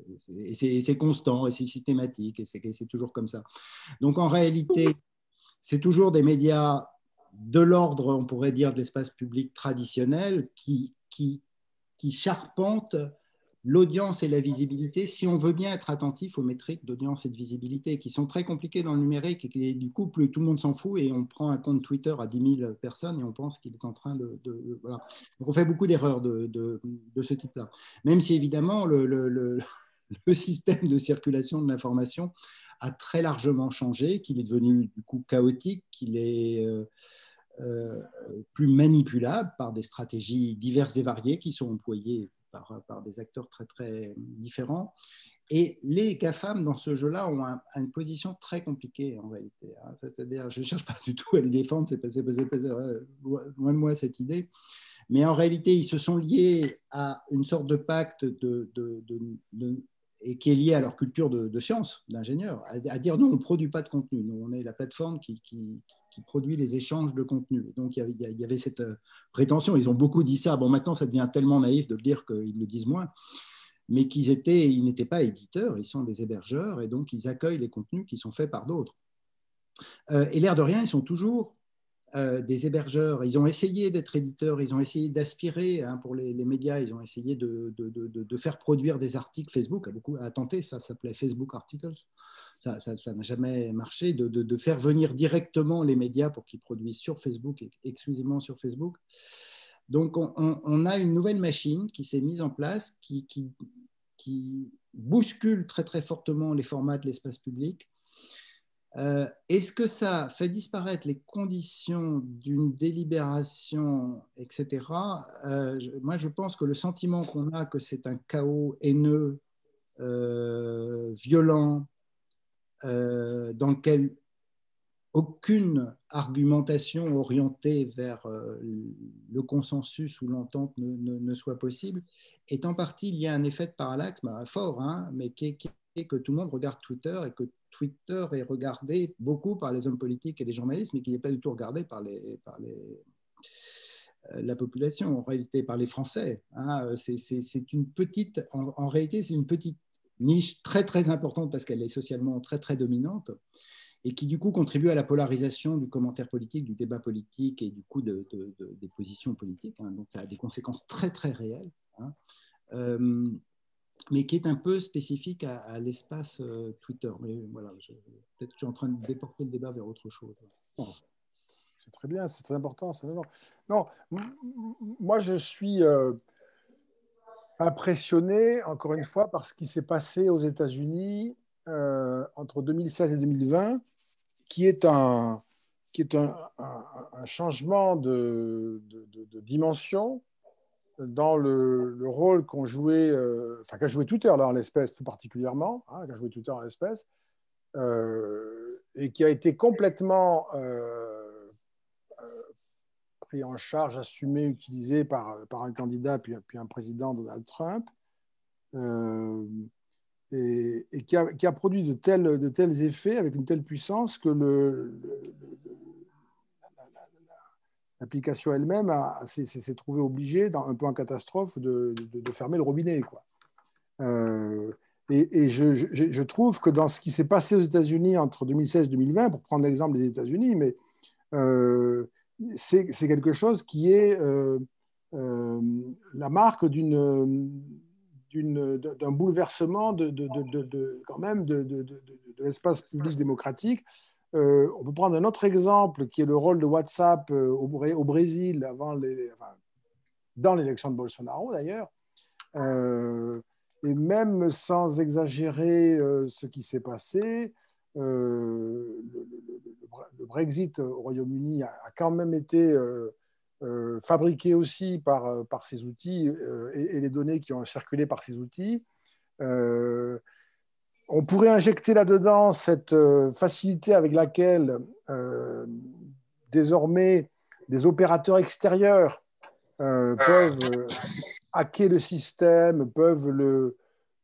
Et c'est constant, et c'est systématique, et c'est toujours comme ça. Donc en réalité, c'est toujours des médias de l'ordre, on pourrait dire, de l'espace public traditionnel qui, qui, qui charpentent l'audience et la visibilité, si on veut bien être attentif aux métriques d'audience et de visibilité, qui sont très compliquées dans le numérique et qui, du coup, plus tout le monde s'en fout et on prend un compte Twitter à dix mille personnes et on pense qu'il est en train de... de voilà. Donc, on fait beaucoup d'erreurs de, de, de ce type-là. Même si, évidemment, le, le, le, le système de circulation de l'information a très largement changé, qu'il est devenu, du coup, chaotique, qu'il est... Euh, euh, plus manipulable par des stratégies diverses et variées qui sont employées Par, par des acteurs très, très différents. Et les GAFAM, dans ce jeu-là, ont un, une position très compliquée, en réalité. C'est-à-dire, je ne cherche pas du tout à les défendre, c'est pas, c'est pas, c'est pas, loin de moi cette idée. Mais en réalité, ils se sont liés à une sorte de pacte de, de, de, de, et qui est lié à leur culture de, de science, d'ingénieur, à, à dire non, on ne produit pas de contenu. Nous, on est la plateforme qui, qui, qui produit les échanges de contenu. Et donc, il y, avait, il y avait cette prétention. Ils ont beaucoup dit ça. Bon, maintenant, ça devient tellement naïf de le dire qu'ils le disent moins. Mais qu'ils étaient, ils n'étaient pas éditeurs, ils sont des hébergeurs. Et donc, ils accueillent les contenus qui sont faits par d'autres. Euh, et l'air de rien, ils sont toujours Euh, des hébergeurs. Ils ont essayé d'être éditeurs, ils ont essayé d'aspirer, hein, pour les, les médias, ils ont essayé de, de, de, de faire produire des articles. Facebook a beaucoup a tenté, ça s'appelait Facebook Articles. Ça ça n'a jamais marché, de, de, de faire venir directement les médias pour qu'ils produisent sur Facebook, exclusivement sur Facebook. Donc, on, on, on a une nouvelle machine qui s'est mise en place, qui, qui, qui bouscule très, très fortement les formats de l'espace public. Euh, Est-ce que ça fait disparaître les conditions d'une délibération, et cetera. euh, je, Moi, je pense que le sentiment qu'on a que c'est un chaos haineux, euh, violent, euh, dans lequel aucune argumentation orientée vers euh, le consensus ou l'entente ne, ne, ne soit possible, est en partie lié à un effet de parallaxe, bah, fort, hein, mais qui est, qui est que tout le monde regarde Twitter et que Twitter est regardé beaucoup par les hommes politiques et les journalistes, mais qui n'est pas du tout regardé par, les, par les, euh, la population, en réalité par les Français. Hein. C'est une petite, en, en réalité, c'est une petite niche très très importante parce qu'elle est socialement très très dominante et qui du coup contribue à la polarisation du commentaire politique, du débat politique et du coup de, de, de, des positions politiques. Hein. Donc ça a des conséquences très très réelles. Hein. Euh, mais qui est un peu spécifique à, à l'espace euh, Twitter. Mais voilà, peut-être que je suis en train de déporter le débat vers autre chose. Oh, c'est très bien, c'est très important. Non, non, moi je suis euh, impressionné, encore une fois, par ce qui s'est passé aux États-Unis euh, entre deux mille seize et deux mille vingt, qui est un, qui est un, un, un changement de, de, de, de dimension dans le, le rôle qu'ont joué, euh, enfin qu'a joué Twitter là en l'espèce tout particulièrement, hein, qu'a joué Twitter en l'espèce, euh, et qui a été complètement euh, euh, pris en charge, assumé, utilisé par, par un candidat puis, puis un président, Donald Trump, euh, et, et qui, a, qui a produit de tels, de tels effets avec une telle puissance que le, le, le l'application elle-même s'est trouvée obligée, dans, un peu en catastrophe, de, de, de fermer le robinet, quoi. Euh, et et je, je, je trouve que dans ce qui s'est passé aux États-Unis entre deux mille seize et deux mille vingt, pour prendre l'exemple des États-Unis, mais euh, c'est quelque chose qui est euh, euh, la marque d'une d'un bouleversement de, de, de, de, de, quand même de, de, de, de l'espace public démocratique Euh, on peut prendre un autre exemple qui est le rôle de WhatsApp euh, au, au Brésil avant les, enfin, dans l'élection de Bolsonaro d'ailleurs. Euh, et même sans exagérer euh, ce qui s'est passé, euh, le, le, le, Brexit au Royaume-Uni a, a quand même été euh, euh, fabriqué aussi par, par ces outils euh, et, et les données qui ont circulé par ces outils. Euh, on pourrait injecter là-dedans cette euh, facilité avec laquelle euh, désormais des opérateurs extérieurs euh, peuvent euh, hacker le système, peuvent le,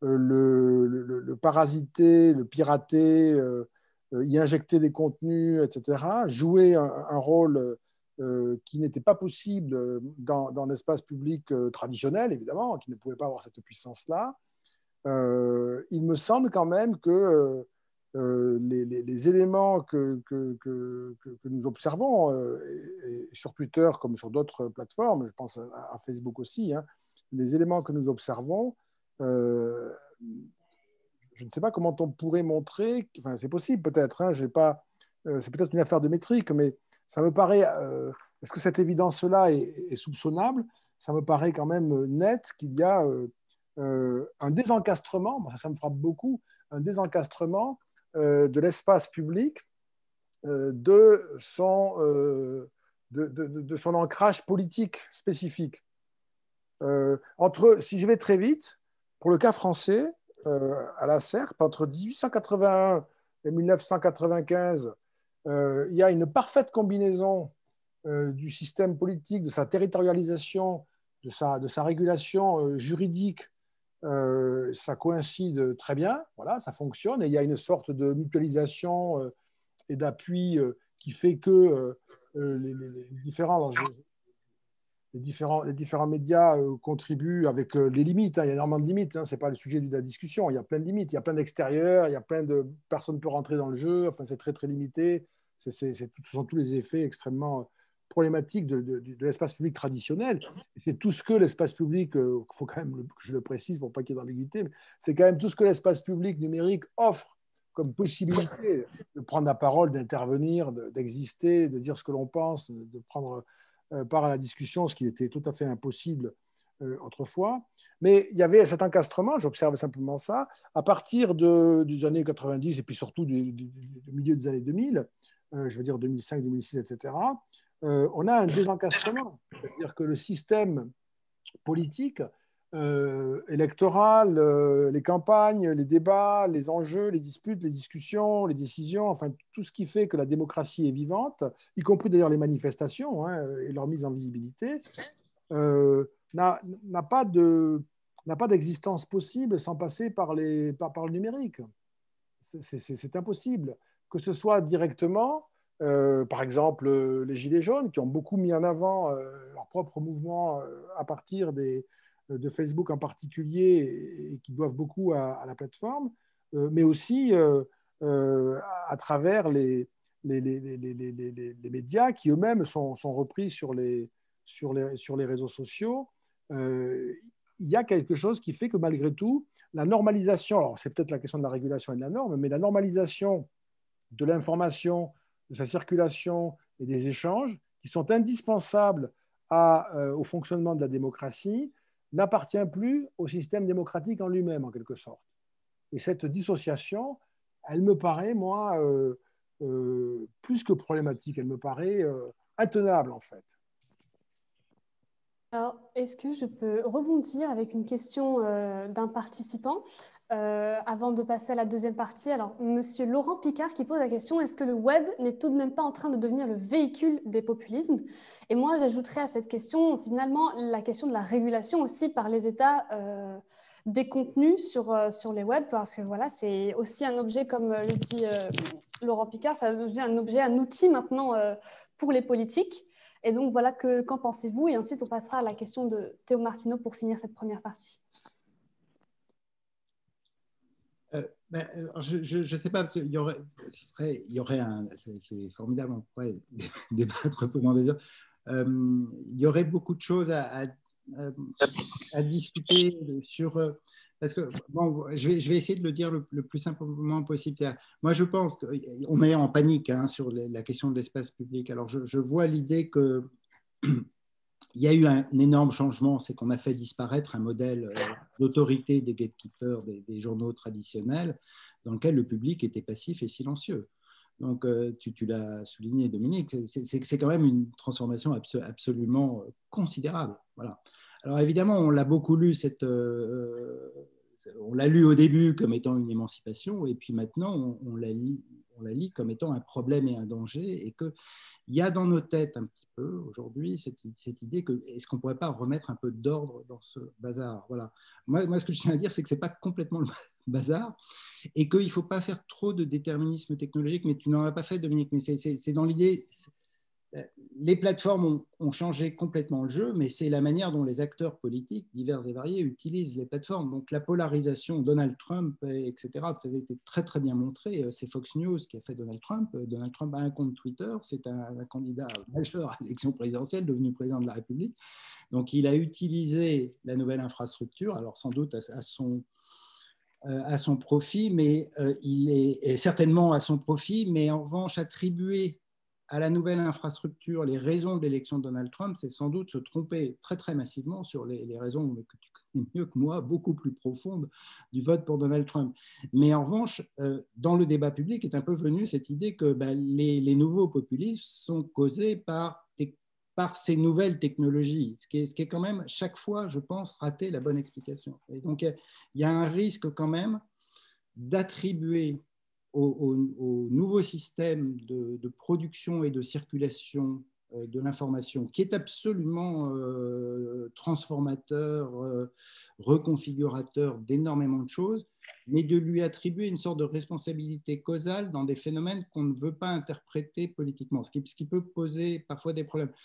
le, le, le parasiter, le pirater, euh, y injecter des contenus, et cetera, jouer un, un rôle euh, qui n'était pas possible dans, dans l'espace public euh, traditionnel, évidemment, qui ne pouvait pas avoir cette puissance-là. Euh, il me semble quand même que euh, euh, les, les, les éléments que, que, que, que nous observons, euh, et, et sur Twitter comme sur d'autres plateformes, je pense à, à Facebook aussi, hein, les éléments que nous observons, euh, je ne sais pas comment on pourrait montrer, enfin c'est possible peut-être, hein, j'ai pas, euh, c'est peut-être une affaire de métrique, mais ça me paraît, euh, est-ce que cette évidence-là est, est soupçonnable? Ça me paraît quand même net qu'il y a euh, euh, un désencastrement, ça, ça me frappe beaucoup, un désencastrement euh, de l'espace public euh, de, son, euh, de, de, de, son ancrage politique spécifique. Euh, entre, si je vais très vite, pour le cas français, euh, à la S E R P, entre dix-huit cent quatre-vingt-un et mille neuf cent quatre-vingt-quinze, euh, il y a une parfaite combinaison euh, du système politique, de sa territorialisation, de sa, de sa régulation euh, juridique. Euh, ça coïncide très bien, voilà, ça fonctionne, et il y a une sorte de mutualisation euh, et d'appui euh, qui fait que euh, les, les, les différents... Alors, je, Les différents, les différents médias euh, contribuent avec euh, les limites. Hein. Il y a énormément de limites. Hein. Ce n'est pas le sujet de la discussion. Il y a plein de limites. Il y a plein d'extérieurs. Il y a plein de personnes peuvent rentrer dans le jeu. Enfin, c'est très, très limité. C'est, c'est, c'est, ce sont tous les effets extrêmement problématiques de, de, de l'espace public traditionnel. C'est tout ce que l'espace public, il euh, faut quand même que je le précise pour pas qu'il y ait d'ambiguïté, mais c'est quand même tout ce que l'espace public numérique offre comme possibilité de prendre la parole, d'intervenir, de, d'exister, de dire ce que l'on pense, de prendre part à la discussion, ce qui était tout à fait impossible euh, autrefois. Mais il y avait cet encastrement, j'observe simplement ça, à partir de, des années quatre-vingt-dix et puis surtout du, du, du milieu des années deux mille, euh, je veux dire deux mille cinq, deux mille six, et cetera, euh, on a un désencastrement. C'est-à-dire que le système politique, euh, électoral, euh, les campagnes, les débats, les enjeux, les disputes, les discussions, les décisions, enfin tout ce qui fait que la démocratie est vivante, y compris d'ailleurs les manifestations hein, et leur mise en visibilité, euh, n'a, n'a pas de, n'a pas d'existence possible sans passer par, les, par, par le numérique. C'est, c'est, c'est impossible. Que ce soit directement, euh, par exemple les Gilets jaunes, qui ont beaucoup mis en avant euh, leur propre mouvement euh, à partir des, de Facebook en particulier, et, et qui doivent beaucoup à, à la plateforme, euh, mais aussi euh, euh, à, à travers les, les, les, les, les, les, les médias qui eux-mêmes sont, sont repris sur les, sur, les, sur les réseaux sociaux. Euh, il y a quelque chose qui fait que malgré tout, la normalisation, alors c'est peut-être la question de la régulation et de la norme, mais la normalisation de l'information, de sa circulation et des échanges qui sont indispensables à, euh, au fonctionnement de la démocratie n'appartient plus au système démocratique en lui-même, en quelque sorte. Et cette dissociation, elle me paraît, moi, euh, euh, plus que problématique, elle me paraît euh, intenable, en fait. Alors, est-ce que je peux rebondir avec une question euh, d'un participant euh, avant de passer à la deuxième partie? Alors, Monsieur Laurent Picard qui pose la question, est-ce que le web n'est tout de même pas en train de devenir le véhicule des populismes? Et moi, j'ajouterais à cette question, finalement, la question de la régulation aussi par les États euh, des contenus sur, euh, sur les web, parce que voilà, c'est aussi un objet, comme le dit euh, Laurent Picard, ça devient un objet, un outil maintenant euh, pour les politiques. Et donc, voilà, que, qu'en pensez-vous? Et ensuite, on passera à la question de Théo Martineau pour finir cette première partie. Euh, ben, je ne sais pas, parce qu'il y aurait, serait, il y aurait un, c'est, c'est formidable, on pourrait débattre pendant des heures. Euh, il y aurait beaucoup de choses à, à, à discuter sur, parce que bon, je, vais, je vais essayer de le dire le, le plus simplement possible. Moi, je pense qu'on est en panique hein, sur les, la question de l'espace public. Alors, je, je vois l'idée que il y a eu un énorme changement, c'est qu'on a fait disparaître un modèle d'autorité des gatekeepers, des, des journaux traditionnels, dans lequel le public était passif et silencieux. Donc, tu, tu l'as souligné, Dominique, c'est quand même une transformation absolument considérable. Voilà. Alors, évidemment, on l'a beaucoup lu, cette, euh, on l'a lu au début comme étant une émancipation, et puis maintenant, on, on, la lit, on la lit comme étant un problème et un danger, et que il y a dans nos têtes un petit peu aujourd'hui cette, cette idée que est-ce qu'on ne pourrait pas remettre un peu d'ordre dans ce bazar. Voilà. Moi, moi, ce que je tiens à dire, c'est que ce n'est pas complètement le bazar et qu'il ne faut pas faire trop de déterminisme technologique, mais tu n'en as pas fait, Dominique, mais c'est dans l'idée… Les plateformes ont, ont changé complètement le jeu, mais c'est la manière dont les acteurs politiques divers et variés utilisent les plateformes. Donc la polarisation, Donald Trump, et cetera, ça a été très très bien montré. C'est Fox News qui a fait Donald Trump. Donald Trump a un compte Twitter, c'est un, un candidat majeur à l'élection présidentielle, devenu président de la République. Donc il a utilisé la nouvelle infrastructure, alors sans doute à, à son à son profit, mais euh, il est, est certainement à son profit, mais en revanche attribué à la nouvelle infrastructure, les raisons de l'élection de Donald Trump, c'est sans doute se tromper très, très massivement sur les, les raisons que tu connais mieux que moi, beaucoup plus profondes du vote pour Donald Trump. Mais en revanche, euh, dans le débat public est un peu venue cette idée que ben, les, les nouveaux populismes sont causés par, par ces nouvelles technologies, ce qui, est, ce qui est quand même, chaque fois, je pense, rater la bonne explication. Et donc, il y a un risque quand même d'attribuer Au, au, au nouveau système de, de production et de circulation euh, de l'information, qui est absolument euh, transformateur, euh, reconfigurateur d'énormément de choses, mais de lui attribuer une sorte de responsabilité causale dans des phénomènes qu'on ne veut pas interpréter politiquement, ce qui, ce qui peut poser parfois des problèmes.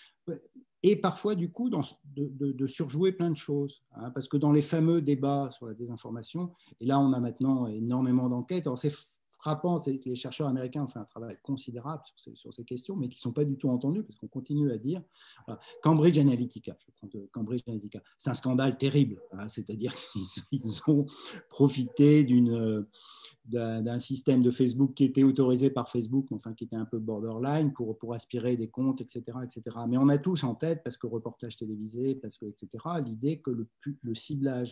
Et parfois, du coup, dans, de, de, de surjouer plein de choses. Hein, parce que dans les fameux débats sur la désinformation, et là, on a maintenant énormément d'enquêtes, alors c'est frappant, c'est que les chercheurs américains ont fait un travail considérable sur ces, sur ces questions, mais qui ne sont pas du tout entendus, parce qu'on continue à dire voilà, Cambridge Analytica, je prends Cambridge Analytica, c'est un scandale terrible, hein, c'est-à-dire qu'ils ils ont profité d'une d'un système de Facebook qui était autorisé par Facebook, enfin qui était un peu borderline pour, pour aspirer des comptes, et cetera, et cetera. Mais on a tous en tête, parce que reportage télévisé, parce que, et cetera, l'idée que le, le ciblage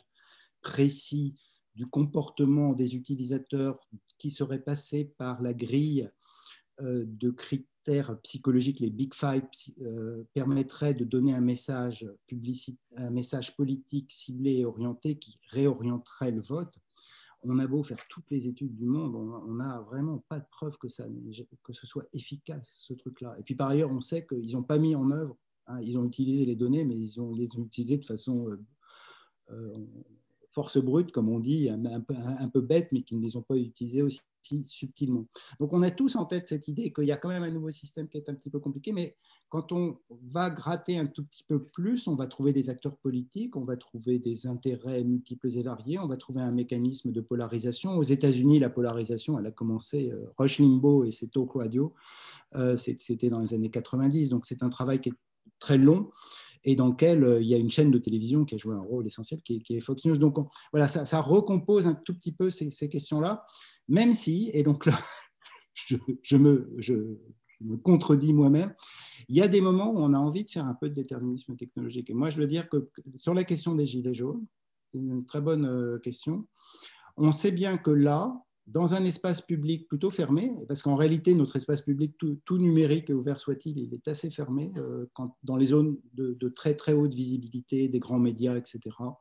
précis du comportement des utilisateurs qui serait passé par la grille euh, de critères psychologiques, les Big Five, euh, permettrait de donner un message, publicitaire, un message politique ciblé et orienté qui réorienterait le vote. On a beau faire toutes les études du monde, on n'a vraiment pas de preuve que, ça, que ce soit efficace, ce truc-là. Et puis par ailleurs, on sait qu'ils n'ont pas mis en œuvre, hein, ils ont utilisé les données, mais ils ont, les ont utilisées de façon... Euh, euh, force brute, comme on dit, un, un, peu, un peu bête, mais qui ne les ont pas utilisés aussi subtilement. Donc, on a tous en tête cette idée qu'il y a quand même un nouveau système qui est un petit peu compliqué, mais quand on va gratter un tout petit peu plus, on va trouver des acteurs politiques, on va trouver des intérêts multiples et variés, on va trouver un mécanisme de polarisation. Aux États-Unis, la polarisation, elle a commencé, euh, Rush Limbaugh et ses talk radio, euh, c'était dans les années quatre-vingt-dix, donc c'est un travail qui est très long, et dans lequel euh, il y a une chaîne de télévision qui a joué un rôle essentiel, qui est, qui est Fox News. Donc, on, voilà, ça, ça recompose un tout petit peu ces, ces questions-là, même si, et donc là, je, je, me, je, je me contredis moi-même, il y a des moments où on a envie de faire un peu de déterminisme technologique. Et moi, je veux dire que sur la question des gilets jaunes, c'est une très bonne euh, question, on sait bien que là, dans un espace public plutôt fermé, parce qu'en réalité, notre espace public, tout, tout numérique et ouvert soit-il, il est assez fermé euh, quand, dans les zones de, de très, très haute visibilité, des grands médias, et cetera.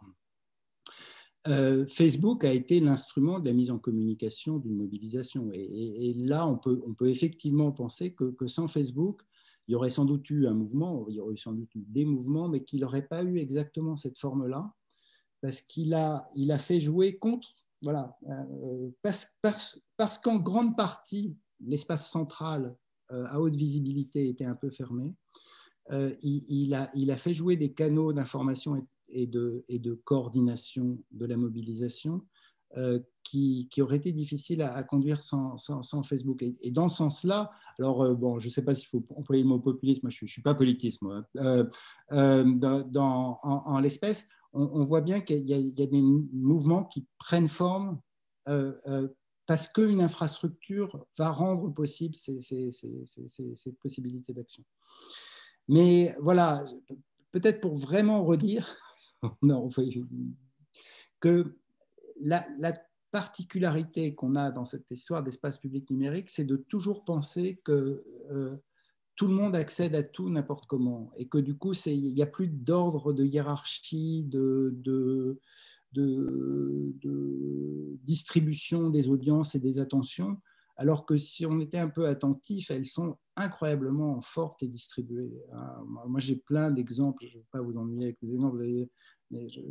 Euh, Facebook a été l'instrument de la mise en communication d'une mobilisation. Et, et, et là, on peut, on peut effectivement penser que, que sans Facebook, il y aurait sans doute eu un mouvement, il y aurait sans doute eu des mouvements, mais qu'il n'aurait pas eu exactement cette forme-là, parce qu'il a, il a fait jouer contre. Voilà, euh, parce, parce, parce qu'en grande partie, l'espace central euh, à haute visibilité était un peu fermé. Euh, il, il, a, il a fait jouer des canaux d'information et, et, de, et de coordination de la mobilisation euh, qui, qui auraient été difficiles à, à conduire sans, sans, sans Facebook. Et, et dans ce sens-là, alors euh, bon, je ne sais pas s'il faut employer le mot populisme, moi je ne suis, suis pas politiste, moi. Euh, euh, dans, dans, en, en l'espèce, on, on voit bien qu'il y, y a des mouvements qui prennent forme euh, euh, parce qu'une infrastructure va rendre possible ces, ces, ces, ces, ces possibilités d'action. Mais voilà, peut-être pour vraiment redire non, que la, la particularité qu'on a dans cette histoire d'espace public numérique, c'est de toujours penser que euh, tout le monde accède à tout n'importe comment et que du coup, il n'y a plus d'ordre, de hiérarchie, de, de, de, de distribution des audiences et des attentions, alors que si on était un peu attentif, elles sont incroyablement fortes et distribuées. Moi, j'ai plein d'exemples, je ne vais pas vous ennuyer avec les exemples, mais je,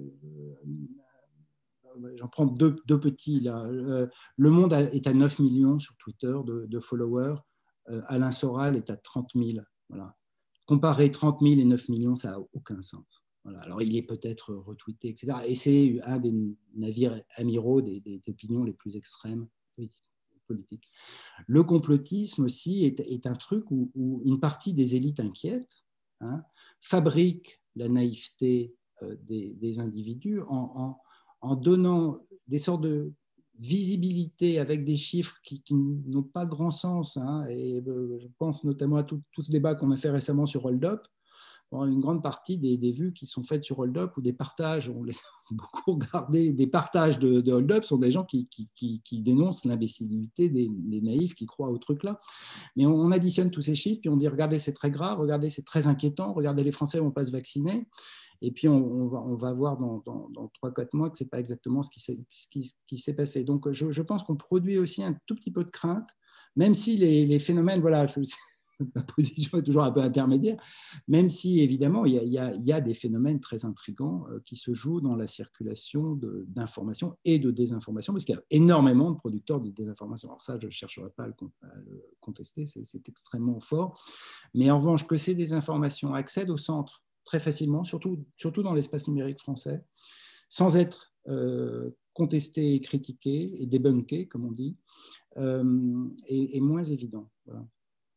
j'en prends deux, deux petits là. Le Monde est à neuf millions sur Twitter de, de followers. Alain Soral est à trente mille. Voilà. Comparer trente mille et neuf millions, ça n'a aucun sens. Voilà. Alors, il est peut-être retweeté, et cetera. Et c'est un des navires amiraux des, des opinions les plus extrêmes politiques. Le complotisme aussi est, est un truc où, où une partie des élites inquiètes hein, fabrique la naïveté euh, des, des individus en, en, en donnant des sortes de visibilité avec des chiffres qui, qui n'ont pas grand sens. Hein, et euh, je pense notamment à tout, tout ce débat qu'on a fait récemment sur Hold Up. Bon, une grande partie des, des vues qui sont faites sur Hold Up ou des partages, on les a beaucoup regardé, des partages de, de Hold Up sont des gens qui, qui, qui, qui dénoncent l'imbécilité des, des naïfs qui croient au truc là. Mais on, on additionne tous ces chiffres puis on dit regardez c'est très grave, regardez c'est très inquiétant, regardez les Français ne vont pas se vacciner. Et puis, on, on, va, on va voir dans, dans, dans trois quatre mois que ce n'est pas exactement ce qui s'est, ce qui, ce qui s'est passé. Donc, je, je pense qu'on produit aussi un tout petit peu de crainte, même si les, les phénomènes, voilà, je, ma position est toujours un peu intermédiaire, même si, évidemment, il y a, il y a, il y a des phénomènes très intrigants euh, qui se jouent dans la circulation de, d'informations et de désinformation, parce qu'il y a énormément de producteurs de désinformation. Alors ça, je ne chercherai pas à le, à le contester, c'est, c'est extrêmement fort. Mais en revanche, que ces désinformations accèdent au centre très facilement, surtout, surtout dans l'espace numérique français, sans être euh, contesté, critiqué et débunké, comme on dit, euh, est, est moins évident. Voilà.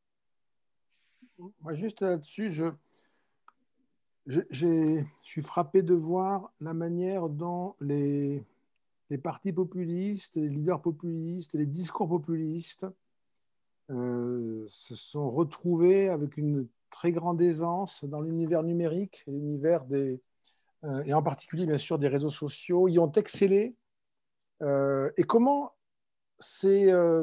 Moi, juste là-dessus, je, je, je suis frappé de voir la manière dont les, les partis populistes, les leaders populistes, les discours populistes euh, se sont retrouvés avec une très grande aisance dans l'univers numérique, l'univers des, euh, et en particulier, bien sûr, des réseaux sociaux, y ont excellé. Euh, et comment c'est euh,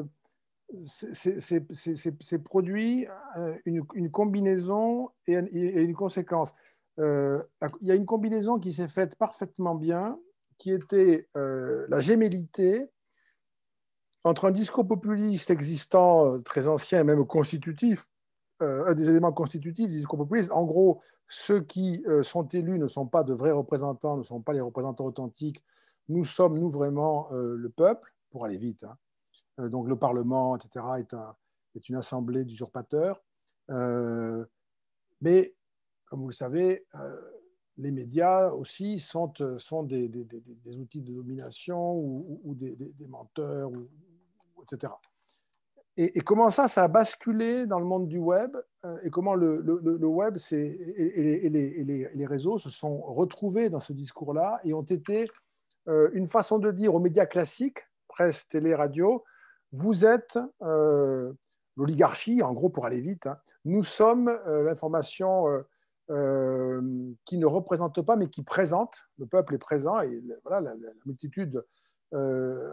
c'est produit une, une combinaison et, et une conséquence. Euh, il y a une combinaison qui s'est faite parfaitement bien, qui était euh, la gémellité entre un discours populiste existant, très ancien et même constitutif, euh, un des éléments constitutifs du discours populiste. En gros, ceux qui euh, sont élus ne sont pas de vrais représentants, ne sont pas les représentants authentiques. Nous sommes, nous, vraiment euh, le peuple, pour aller vite. Hein. Euh, donc le Parlement, et cetera, est, un, est une assemblée d'usurpateurs. Euh, mais, comme vous le savez, euh, les médias aussi sont, sont des, des, des, des outils de domination ou, ou des, des, des menteurs, ou, et cetera. Et, et comment ça, ça a basculé dans le monde du web euh, et comment le, le, le web et, et, et, les, et, les, et les réseaux se sont retrouvés dans ce discours-là et ont été euh, une façon de dire aux médias classiques, presse, télé, radio, vous êtes euh, l'oligarchie, en gros pour aller vite, hein, nous sommes euh, l'information euh, euh, qui ne représente pas mais qui présente, le peuple est présent et voilà, la, la, la multitude euh,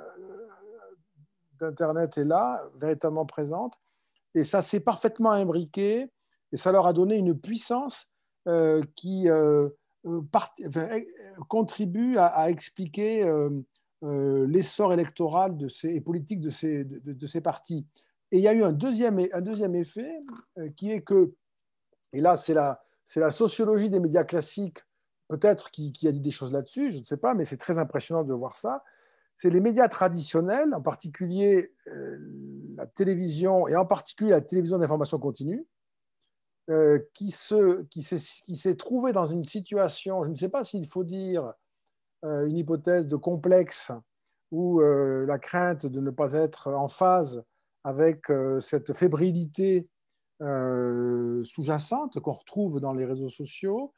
d'Internet est là, véritablement présente, et ça s'est parfaitement imbriqué, et ça leur a donné une puissance euh, qui euh, part, enfin, contribue à, à expliquer euh, euh, l'essor électoral de ces, et politique de ces, de, de, de ces partis. Et il y a eu un deuxième, un deuxième effet euh, qui est que, et là c'est la, c'est la sociologie des médias classiques, peut-être qui, qui a dit des choses là-dessus, je ne sais pas, mais c'est très impressionnant de voir ça. C'est les médias traditionnels, en particulier euh, la télévision, et en particulier la télévision d'information continue, euh, qui, se, qui, s'est, qui s'est trouvé dans une situation, je ne sais pas s'il faut dire euh, une hypothèse de complexe, ou euh, la crainte de ne pas être en phase avec euh, cette fébrilité euh, sous-jacente qu'on retrouve dans les réseaux sociaux,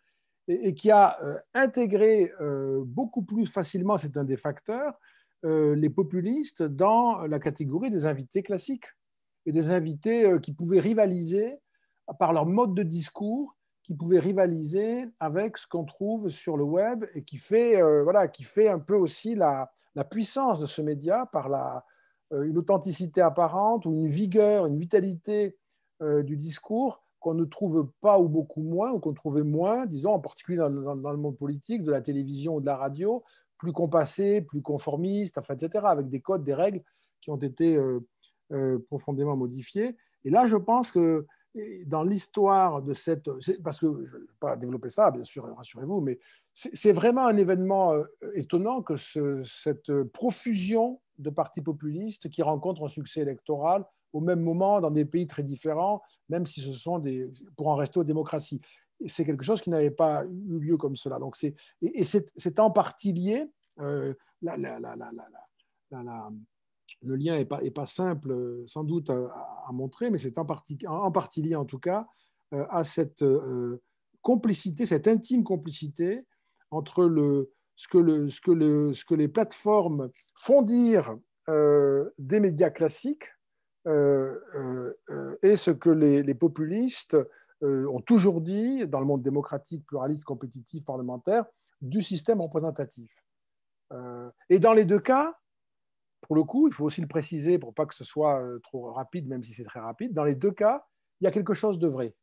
et, et qui a euh, intégré euh, beaucoup plus facilement, c'est un des facteurs, euh, les populistes dans la catégorie des invités classiques et des invités euh, qui pouvaient rivaliser par leur mode de discours, qui pouvaient rivaliser avec ce qu'on trouve sur le web et qui fait, euh, voilà, qui fait un peu aussi la, la puissance de ce média par la, euh, une authenticité apparente ou une vigueur, une vitalité euh, du discours qu'on ne trouve pas ou beaucoup moins, ou qu'on trouvait moins, disons en particulier dans, dans, dans le monde politique, de la télévision ou de la radio, plus compassé, plus conformiste, enfin, et cetera, avec des codes, des règles qui ont été euh, euh, profondément modifiées. Et là, je pense que dans l'histoire de cette... Parce que je ne vais pas développer ça, bien sûr, rassurez-vous, mais c'est vraiment un événement étonnant que ce, cette profusion de partis populistes qui rencontrent un succès électoral au même moment dans des pays très différents, même si ce sont des... pour en rester aux démocraties. C'est quelque chose qui n'avait pas eu lieu comme cela. Donc c'est, et et c'est en partie lié... Euh, la, la, la, la, la, la, la le lien n'est pas, est pas simple, sans doute, à, à montrer, mais c'est en partie, en partie lié, en tout cas, euh, à cette euh, complicité, cette intime complicité entre le, ce, que le, ce, que le, ce que les plateformes font dire euh, des médias classiques euh, euh, et ce que les, les populistes euh, ont toujours dit, dans le monde démocratique, pluraliste, compétitif, parlementaire, du système représentatif. Euh, et dans les deux cas, pour le coup, il faut aussi le préciser pour pas que ce soit trop rapide, même si c'est très rapide. Dans les deux cas, il y a quelque chose de vrai.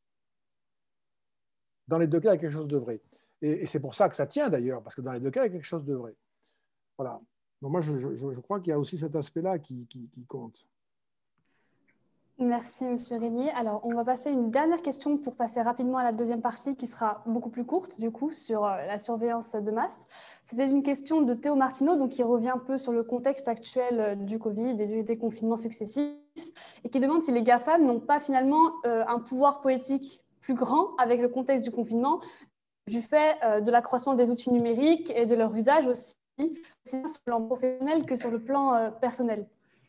Dans les deux cas, il y a quelque chose de vrai. Et, et c'est pour ça que ça tient d'ailleurs, parce que dans les deux cas, il y a quelque chose de vrai. Voilà. Donc moi, je, je, je crois qu'il y a aussi cet aspect-là qui, qui, qui compte. Merci, Monsieur Régnier. Alors, on va passer à une dernière question pour passer rapidement à la deuxième partie qui sera beaucoup plus courte, du coup, sur la surveillance de masse. C'était une question de Théo Martineau, donc qui revient un peu sur le contexte actuel du Covid et des confinements successifs, et qui demande si les GAFAM n'ont pas finalement euh, un pouvoir politique plus grand avec le contexte du confinement, du fait euh, de l'accroissement des outils numériques et de leur usage aussi, aussi sur le plan professionnel que sur le plan euh, personnel.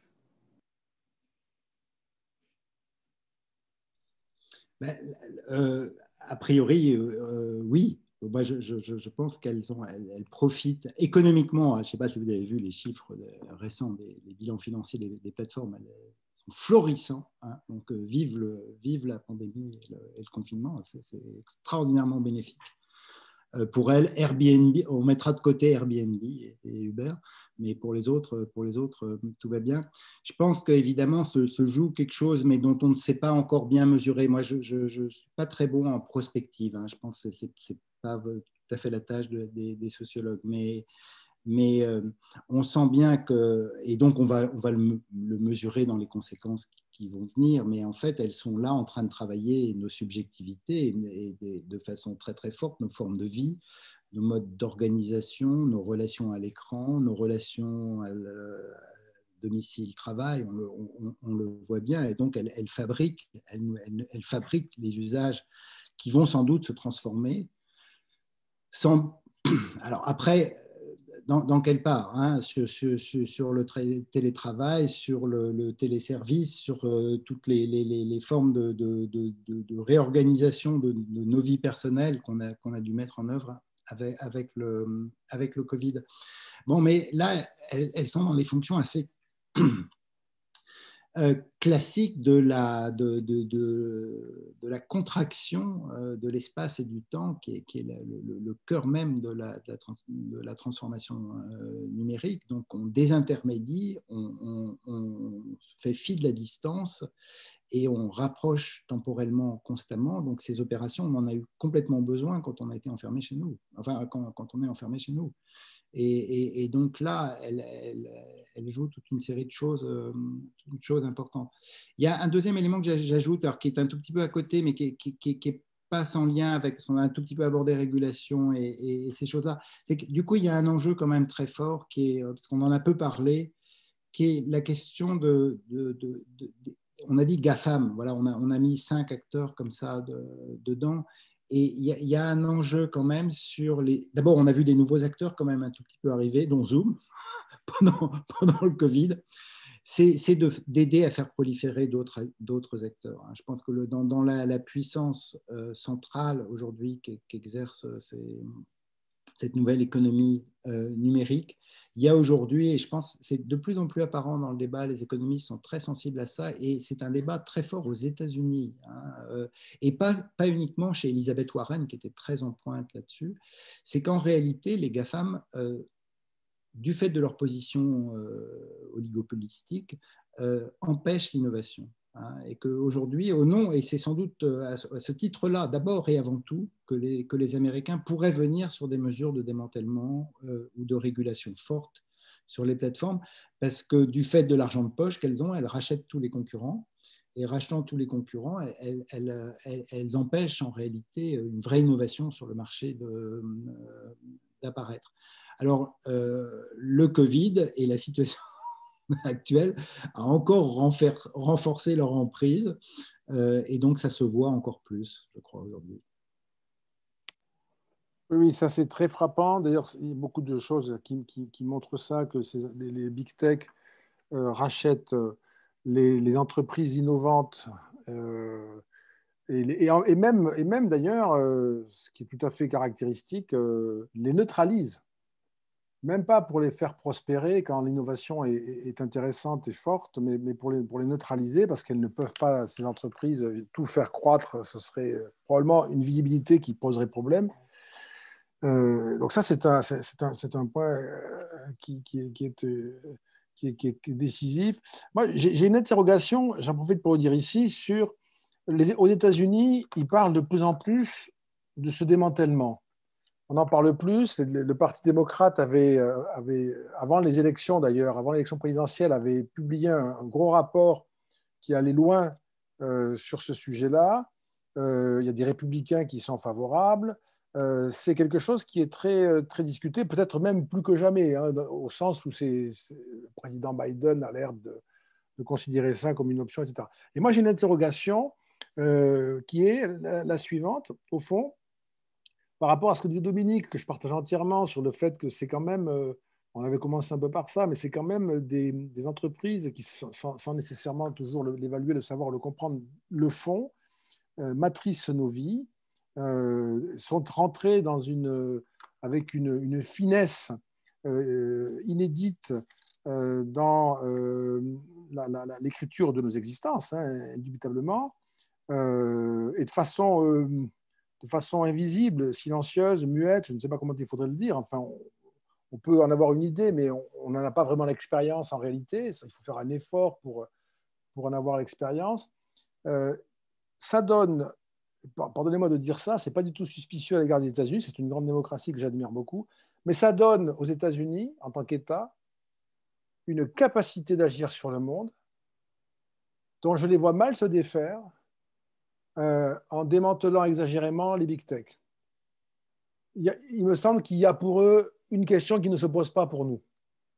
Ben, euh, a priori, euh, oui. Moi, je, je, je pense qu'elles elles, elles profitent économiquement. Je ne sais pas si vous avez vu les chiffres récents des, des bilans financiers des, des plateformes. Elles sont florissants. Hein, donc, euh, vive, le, vive la pandémie et le, et le confinement. C'est extraordinairement bénéfique. Pour elle, Airbnb, on mettra de côté Airbnb et Uber, mais pour les autres, pour les autres, tout va bien. Je pense qu'évidemment, se, se joue quelque chose, mais dont on ne sait pas encore bien mesurer. Moi, je ne suis pas très bon en prospective. Hein. Je pense que ce n'est pas tout à fait la tâche de, des, des sociologues, mais, mais euh, on sent bien que, et donc on va, on va le, le mesurer dans les conséquences qui vont venir, mais en fait, elles sont là en train de travailler nos subjectivités et, et de façon très très forte, nos formes de vie, nos modes d'organisation, nos relations à l'écran, nos relations à domicile-travail, on le, on, on le voit bien, et donc elles, elles fabriquent, elles, elles, elles fabriquent les usages qui vont sans doute se transformer. Sans... Alors après, Dans, dans quelle part hein, sur, sur, sur le télétravail, sur le, le téléservice, sur euh, toutes les, les, les formes de, de, de, de réorganisation de, de nos vies personnelles qu'on a, qu'on a dû mettre en œuvre avec, avec, le, avec le Covid. Bon, mais là, elles, elles sont dans les fonctions assez Euh, classique de la, de, de, de, de la contraction euh, de l'espace et du temps, qui est, qui est le, le, le cœur même de la, de la, trans, de la transformation euh, numérique. Donc, on désintermédie, on, on, on fait fi de la distance et on rapproche temporellement constamment. Donc, ces opérations, on en a eu complètement besoin quand on a été enfermé chez nous, enfin, quand, quand on est enfermé chez nous. Et, et, et donc là, elle, elle, elle joue toute une série de choses, euh, toute une chose importante. Il y a un deuxième élément que j'ajoute, alors qui est un tout petit peu à côté, mais qui n'est pas sans lien avec, parce qu'on a un tout petit peu abordé régulation et, et, et ces choses-là. C'est que du coup, il y a un enjeu quand même très fort, qui est, parce qu'on en a peu parlé, qui est la question de, de, de, de, de on a dit GAFAM, voilà, on a, on a mis cinq acteurs comme ça de, dedans. Et il y, y a un enjeu quand même sur les... D'abord, on a vu des nouveaux acteurs quand même un tout petit peu arriver, dont Zoom, pendant, pendant le Covid. c'est d'aider à faire proliférer d'autres acteurs. Je pense que le, dans, dans la, la puissance euh, centrale aujourd'hui qu'exerce ces, cette nouvelle économie euh, numérique, il y a aujourd'hui, et je pense que c'est de plus en plus apparent dans le débat, les économistes sont très sensibles à ça, et c'est un débat très fort aux États-Unis, hein, euh, et pas, pas uniquement chez Elizabeth Warren, qui était très en pointe là-dessus, c'est qu'en réalité, les GAFAM, euh, du fait de leur position euh, oligopolistique, euh, empêchent l'innovation. Hein, et qu'aujourd'hui, au nom, et c'est sans doute à ce titre-là, d'abord et avant tout, que les, que les Américains pourraient venir sur des mesures de démantèlement euh, ou de régulation forte sur les plateformes, parce que du fait de l'argent de poche qu'elles ont, elles rachètent tous les concurrents, et rachetant tous les concurrents, elles, elles, elles, elles empêchent en réalité une vraie innovation sur le marché d'apparaître. Alors, euh, le Covid et la situation actuelle a encore renforcé leur emprise, euh, et donc ça se voit encore plus, je crois, aujourd'hui. Oui, ça c'est très frappant. D'ailleurs, il y a beaucoup de choses qui, qui, qui montrent ça, que ces, les, les big tech euh, rachètent les, les entreprises innovantes euh, et, les, et, et même, et même d'ailleurs, euh, ce qui est tout à fait caractéristique, euh, les neutralisent. Même pas pour les faire prospérer quand l'innovation est, est intéressante et forte, mais, mais pour, les, pour les neutraliser parce qu'elles ne peuvent pas, ces entreprises, tout faire croître. Ce serait probablement une visibilité qui poserait problème. Euh, donc ça, c'est un, c'est un, c'est un point qui, qui, qui, est, qui, est, qui est décisif. Moi, j'ai une interrogation, j'en profite pour le dire ici, sur les, aux États-Unis, ils parlent de plus en plus de ce démantèlement. On en parle plus. Le Parti démocrate avait, avait avant les élections d'ailleurs, avant l'élection présidentielle, avait publié un, un gros rapport qui allait loin euh, sur ce sujet-là. Euh, il y a des républicains qui sont favorables. Euh, c'est quelque chose qui est très, très discuté, peut-être même plus que jamais, hein, au sens où c'est, c'est, le président Biden a l'air de, de considérer ça comme une option, et cetera. Et moi, j'ai une interrogation euh, qui est la, la suivante, au fond, par rapport à ce que disait Dominique, que je partage entièrement sur le fait que c'est quand même, euh, on avait commencé un peu par ça, mais c'est quand même des, des entreprises qui, sans, sans nécessairement toujours l'évaluer, le savoir, le comprendre, le font, euh, matricent nos vies, euh, sont rentrées dans une, avec une, une finesse euh, inédite euh, dans euh, l'écriture de nos existences, hein, indubitablement, euh, et de façon... Euh, de façon invisible, silencieuse, muette, je ne sais pas comment il faudrait le dire. Enfin, on, on peut en avoir une idée, mais on n'en a pas vraiment l'expérience en réalité. Ça, il faut faire un effort pour, pour en avoir l'expérience. Euh, ça donne, pardonnez-moi de dire ça, ce n'est pas du tout suspicieux à l'égard des États-Unis, c'est une grande démocratie que j'admire beaucoup, mais ça donne aux États-Unis, en tant qu'État, une capacité d'agir sur le monde dont je les vois mal se défaire, Euh, en démantelant exagérément les big tech. Il, y a, il me semble qu'il y a pour eux une question qui ne se pose pas pour nous.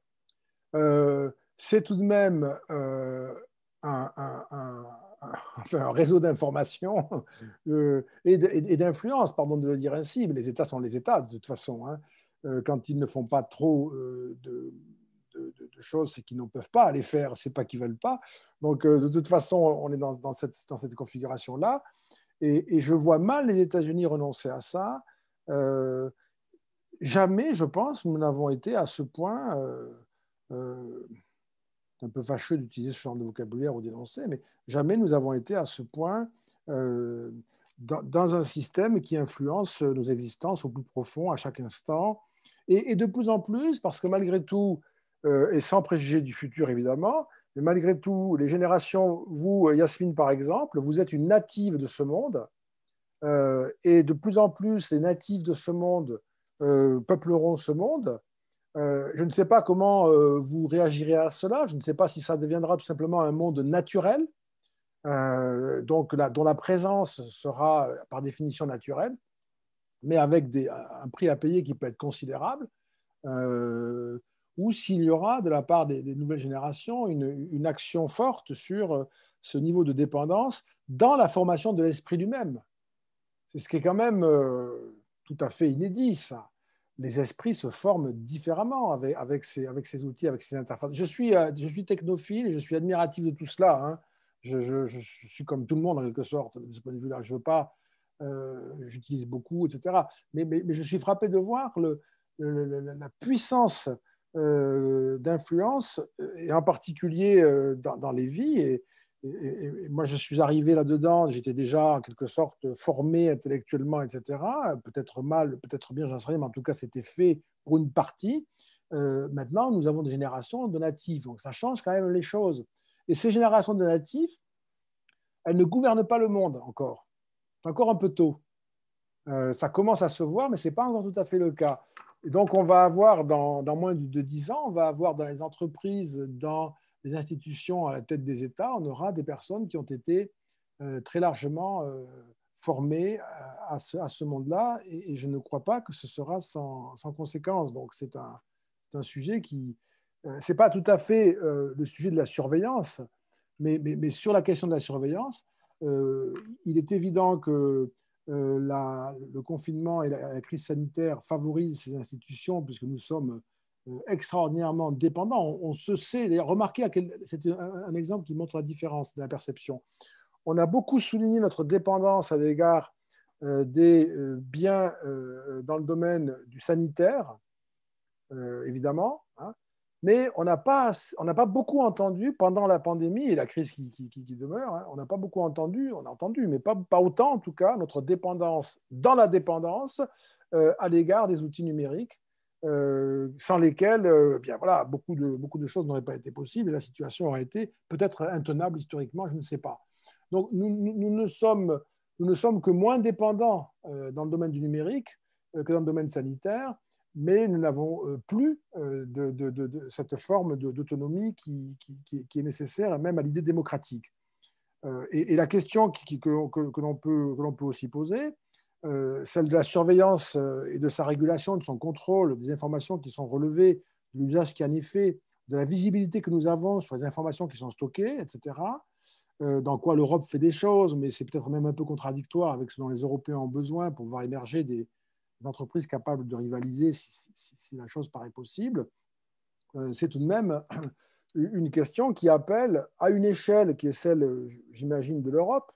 Euh, c'est tout de même euh, un, un, un, enfin, un réseau d'information euh, et d'influence, pardon de le dire ainsi, mais les États sont les États de toute façon. Hein. Euh, quand ils ne font pas trop euh, de, de, de, de choses, c'est qu'ils ne peuvent pas les faire, c'est pas qu'ils ne veulent pas. Donc, euh, de toute façon, on est dans, dans cette, dans cette configuration-là. Et, et je vois mal les États-Unis renoncer à ça. Euh, jamais, je pense, nous n'avons été à ce point, euh, euh, c'est un peu fâcheux d'utiliser ce genre de vocabulaire ou d'énoncer, mais jamais nous avons été à ce point euh, dans, dans un système qui influence nos existences au plus profond, à chaque instant. Et, et de plus en plus, parce que malgré tout, euh, et sans préjuger du futur évidemment, mais malgré tout, les générations, vous, Yasmine par exemple, vous êtes une native de ce monde, euh, et de plus en plus, les natifs de ce monde euh, peupleront ce monde. Euh, je ne sais pas comment euh, vous réagirez à cela, je ne sais pas si ça deviendra tout simplement un monde naturel, euh, donc la, dont la présence sera par définition naturelle, mais avec des, un prix à payer qui peut être considérable, euh, ou s'il y aura de la part des, des nouvelles générations une, une action forte sur ce niveau de dépendance dans la formation de l'esprit lui-même. C'est ce qui est quand même euh, tout à fait inédit, ça. les esprits se forment différemment avec, avec, ces, avec ces outils, avec ces interfaces. Je suis, euh, je suis technophile, je suis admiratif de tout cela. Hein. Je, je, je, suis comme tout le monde en quelque sorte de ce point de vue-là. Je veux pas, euh, j'utilise beaucoup, et cetera. Mais, mais, mais je suis frappé de voir le, le, le, la puissance euh, d'influence, et en particulier euh, dans, dans les vies. Et, et, et moi, je suis arrivé là-dedans, j'étais déjà en quelque sorte formé intellectuellement, et cetera. Peut-être mal, peut-être bien, j'en sais rien, mais en tout cas, c'était fait pour une partie. Euh, maintenant, nous avons des générations de natifs, donc ça change quand même les choses. Et ces générations de natifs, elles ne gouvernent pas le monde encore. C'est encore un peu tôt. Euh, ça commence à se voir, mais ce n'est pas encore tout à fait le cas. Et donc, on va avoir, dans, dans moins de dix ans, on va avoir dans les entreprises, dans les institutions à la tête des États, on aura des personnes qui ont été euh, très largement euh, formées à, à ce, à ce monde-là, et, et je ne crois pas que ce sera sans, sans conséquence. Donc, c'est un, c'est un sujet qui... Euh, ce n'est pas tout à fait euh, le sujet de la surveillance, mais, mais, mais sur la question de la surveillance, euh, il est évident que euh, la, le confinement et la, la crise sanitaire favorisent ces institutions, puisque nous sommes extraordinairement dépendants. On, on se sait, d'ailleurs, remarquez, c'est un, un exemple qui montre la différence de la perception. On a beaucoup souligné notre dépendance à l'égard euh, des euh, biens euh, dans le domaine du sanitaire, euh, évidemment, hein, mais on n'a pas, on n'a pas beaucoup entendu pendant la pandémie et la crise qui, qui, qui demeure, hein, on n'a pas beaucoup entendu, on a entendu, mais pas, pas autant en tout cas, notre dépendance dans la dépendance euh, à l'égard des outils numériques. Euh, sans lesquels euh, bien, voilà, beaucoup, de, beaucoup de choses n'auraient pas été possibles et la situation aurait été peut-être intenable historiquement, je ne sais pas. Donc nous, nous, nous, ne, sommes, nous ne sommes que moins dépendants euh, dans le domaine du numérique euh, que dans le domaine sanitaire, mais nous n'avons euh, plus euh, de, de, de, de cette forme d'autonomie qui, qui, qui, qui est nécessaire même à l'idée démocratique. Euh, et, et la question qui, qui, que, que, que l'on peut, que l'on peut aussi poser, Euh, celle de la surveillance et de sa régulation, de son contrôle, des informations qui sont relevées, de l'usage qui en est fait, de la visibilité que nous avons sur les informations qui sont stockées, et cetera. Euh, dans quoi l'Europe fait des choses, mais c'est peut-être même un peu contradictoire avec ce dont les Européens ont besoin pour voir émerger des, des entreprises capables de rivaliser si, si, si la chose paraît possible. Euh, c'est tout de même une question qui appelle à une échelle qui est celle, j'imagine, de l'Europe,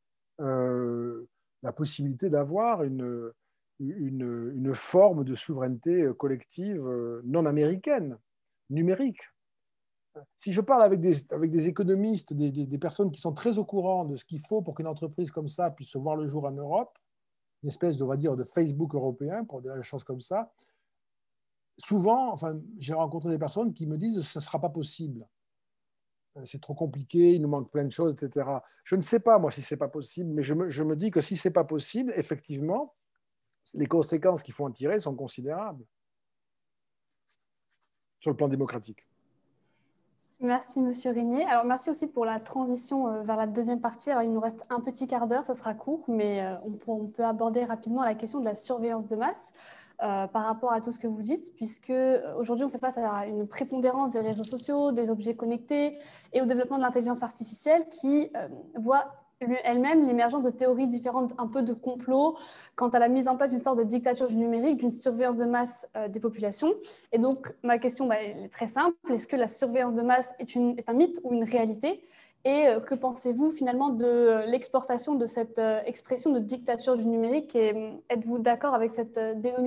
euh, la possibilité d'avoir une, une, une forme de souveraineté collective non américaine, numérique. Si je parle avec des, avec des économistes, des, des, des personnes qui sont très au courant de ce qu'il faut pour qu'une entreprise comme ça puisse se voir le jour en Europe, une espèce de, on va dire, de Facebook européen, pour dire des choses comme ça, souvent, enfin, j'ai rencontré des personnes qui me disent que ça ne sera pas possible. C'est trop compliqué, il nous manque plein de choses, et cetera. Je ne sais pas, moi, si ce n'est pas possible, mais je me, je me dis que si ce n'est pas possible, effectivement, les conséquences qu'il faut en tirer sont considérables sur le plan démocratique. Merci, Monsieur Régnier. Alors, merci aussi pour la transition vers la deuxième partie. Alors, il nous reste un petit quart d'heure, ce sera court, mais on peut, on peut aborder rapidement la question de la surveillance de masse. Euh, par rapport à tout ce que vous dites, puisque aujourd'hui on fait face à une prépondérance des réseaux sociaux, des objets connectés et au développement de l'intelligence artificielle qui euh, voit elle-même l'émergence de théories différentes, un peu de complot, quant à la mise en place d'une sorte de dictature du numérique, d'une surveillance de masse euh, des populations. Et donc ma question bah, elle est très simple, est-ce que la surveillance de masse est, une, est un mythe ou une réalité ? Et que pensez-vous finalement de l'exportation de cette expression de dictature du numérique et êtes-vous d'accord avec cette dénomination ?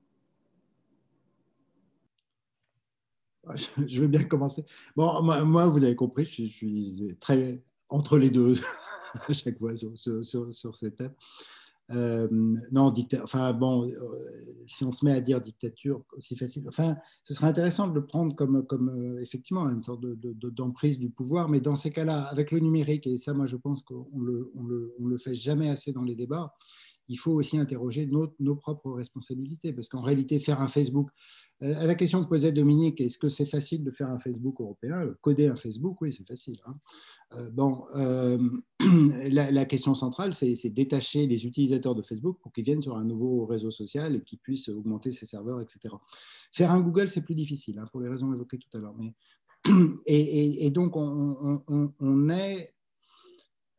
Je veux bien commencer. Bon, moi, vous avez compris, je suis très entre les deux à chaque fois sur, sur, sur, sur ces thèmes. Euh, non, dicta... enfin bon, euh, si on se met à dire dictature, c'est facile. Enfin, ce serait intéressant de le prendre comme, comme euh, effectivement une sorte de, de, d'emprise du pouvoir, mais dans ces cas-là, avec le numérique, et ça, moi, je pense qu'on le, on le, on le fait jamais assez dans les débats. Il faut aussi interroger nos, nos propres responsabilités, parce qu'en réalité, faire un Facebook. Euh, à la question que posait Dominique, est-ce que c'est facile de faire un Facebook européen ? Coder un Facebook, oui, c'est facile. Hein. Euh, bon, euh, la, la question centrale, c'est, c'est détacher les utilisateurs de Facebook pour qu'ils viennent sur un nouveau réseau social et qu'ils puissent augmenter ses serveurs, et cetera. Faire un Google, c'est plus difficile, hein, pour les raisons évoquées tout à l'heure. Mais... Et, et, et donc, on, on, on est...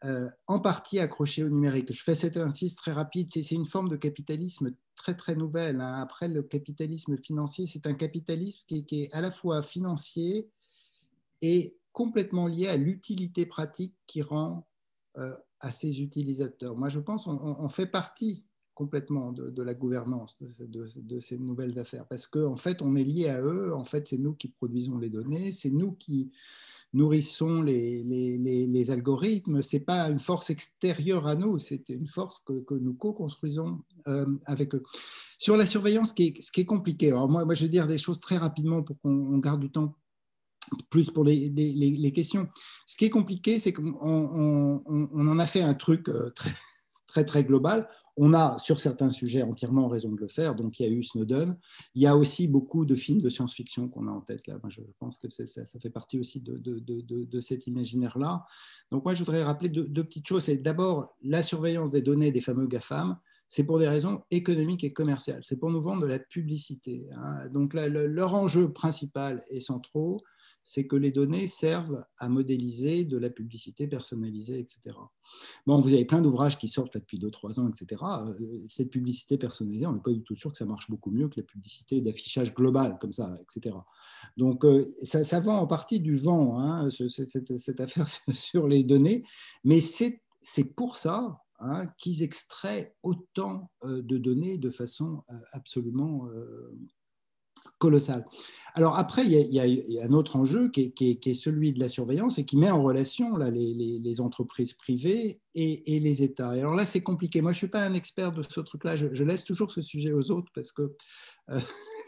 euh, en partie accroché au numérique. Je fais cet insiste très rapide, c'est une forme de capitalisme très très nouvelle. Hein. Après le capitalisme financier, c'est un capitalisme qui est, qui est à la fois financier et complètement lié à l'utilité pratique qui rend euh, à ses utilisateurs. Moi, je pense qu'on on fait partie complètement de, de la gouvernance de, de, de ces nouvelles affaires, parce qu'en en fait, on est lié à eux, en fait, c'est nous qui produisons les données, c'est nous qui nourrissons les, les, les, les algorithmes, ce n'est pas une force extérieure à nous, c'est une force que, que nous co-construisons euh, avec eux. Sur la surveillance, ce qui est, ce qui est compliqué, alors moi, moi, je vais dire des choses très rapidement pour qu'on garde du temps plus pour les, les, les questions. Ce qui est compliqué, c'est qu'on on, on, on en a fait un truc très, très, très global. On a, sur certains sujets, entièrement raison de le faire. Donc, il y a eu Snowden. Il y a aussi beaucoup de films de science-fiction qu'on a en tête. Là. Moi, je pense que ça, ça fait partie aussi de, de, de, de cet imaginaire-là. Donc, moi, je voudrais rappeler deux, deux petites choses. C'est d'abord la surveillance des données des fameux GAFAM. C'est pour des raisons économiques et commerciales. C'est pour nous vendre de la publicité. Hein. Donc, là, le, leur enjeu principal et central, c'est que les données servent à modéliser de la publicité personnalisée, et cetera. Bon, vous avez plein d'ouvrages qui sortent là depuis deux trois ans, et cetera. Cette publicité personnalisée, on n'est pas du tout sûr que ça marche beaucoup mieux que la publicité d'affichage global, comme ça, et cetera. Donc, ça, ça vend en partie du vent, hein, cette, cette affaire sur les données, mais c'est pour ça hein, qu'ils extraient autant de données de façon absolument euh, colossal. Alors après, il y, a, il, y a, il y a un autre enjeu qui est, qui, est, qui est celui de la surveillance et qui met en relation là, les, les, les entreprises privées et, et les États. Et alors là, c'est compliqué. Moi, je ne suis pas un expert de ce truc-là. Je, je laisse toujours ce sujet aux autres parce que euh,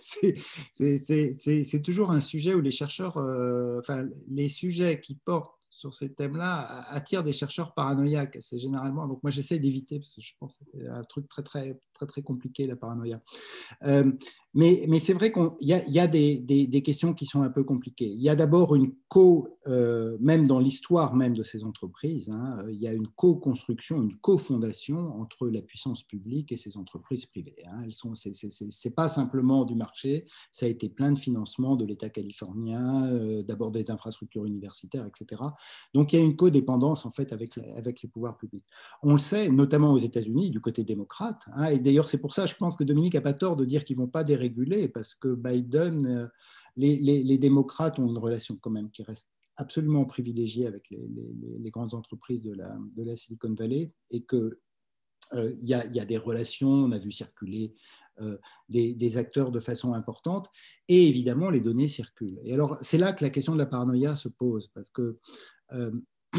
c'est toujours un sujet où les chercheurs, euh, enfin, les sujets qui portent sur ces thèmes-là attirent des chercheurs paranoïaques. C'est généralement, donc moi j'essaie d'éviter parce que je pense que c'est un truc très très très très compliqué la paranoïa. Euh, mais mais c'est vrai qu'il y a, il y a des, des, des questions qui sont un peu compliquées. Il y a d'abord une co, euh, même dans l'histoire même de ces entreprises, hein, il y a une co-construction, une co-fondation entre la puissance publique et ces entreprises privées. Hein. Elles sont, c'est, c'est, c'est pas simplement du marché, ça a été plein de financements de l'État californien, euh, d'abord des infrastructures universitaires, et cetera. Donc, il y a une codépendance en fait avec, avec les pouvoirs publics. On le sait, notamment aux États-Unis, du côté démocrate. Hein, et d'ailleurs, c'est pour ça, je pense que Dominique n'a pas tort de dire qu'ils ne vont pas déréguler, parce que Biden, euh, les, les, les démocrates ont une relation quand même qui reste absolument privilégiée avec les, les, les grandes entreprises de la, de la Silicon Valley, et qu'il euh, y, a, y a des relations, on a vu circuler euh, des, des acteurs de façon importante, et évidemment, les données circulent. Et alors, c'est là que la question de la paranoïa se pose, parce que Euh,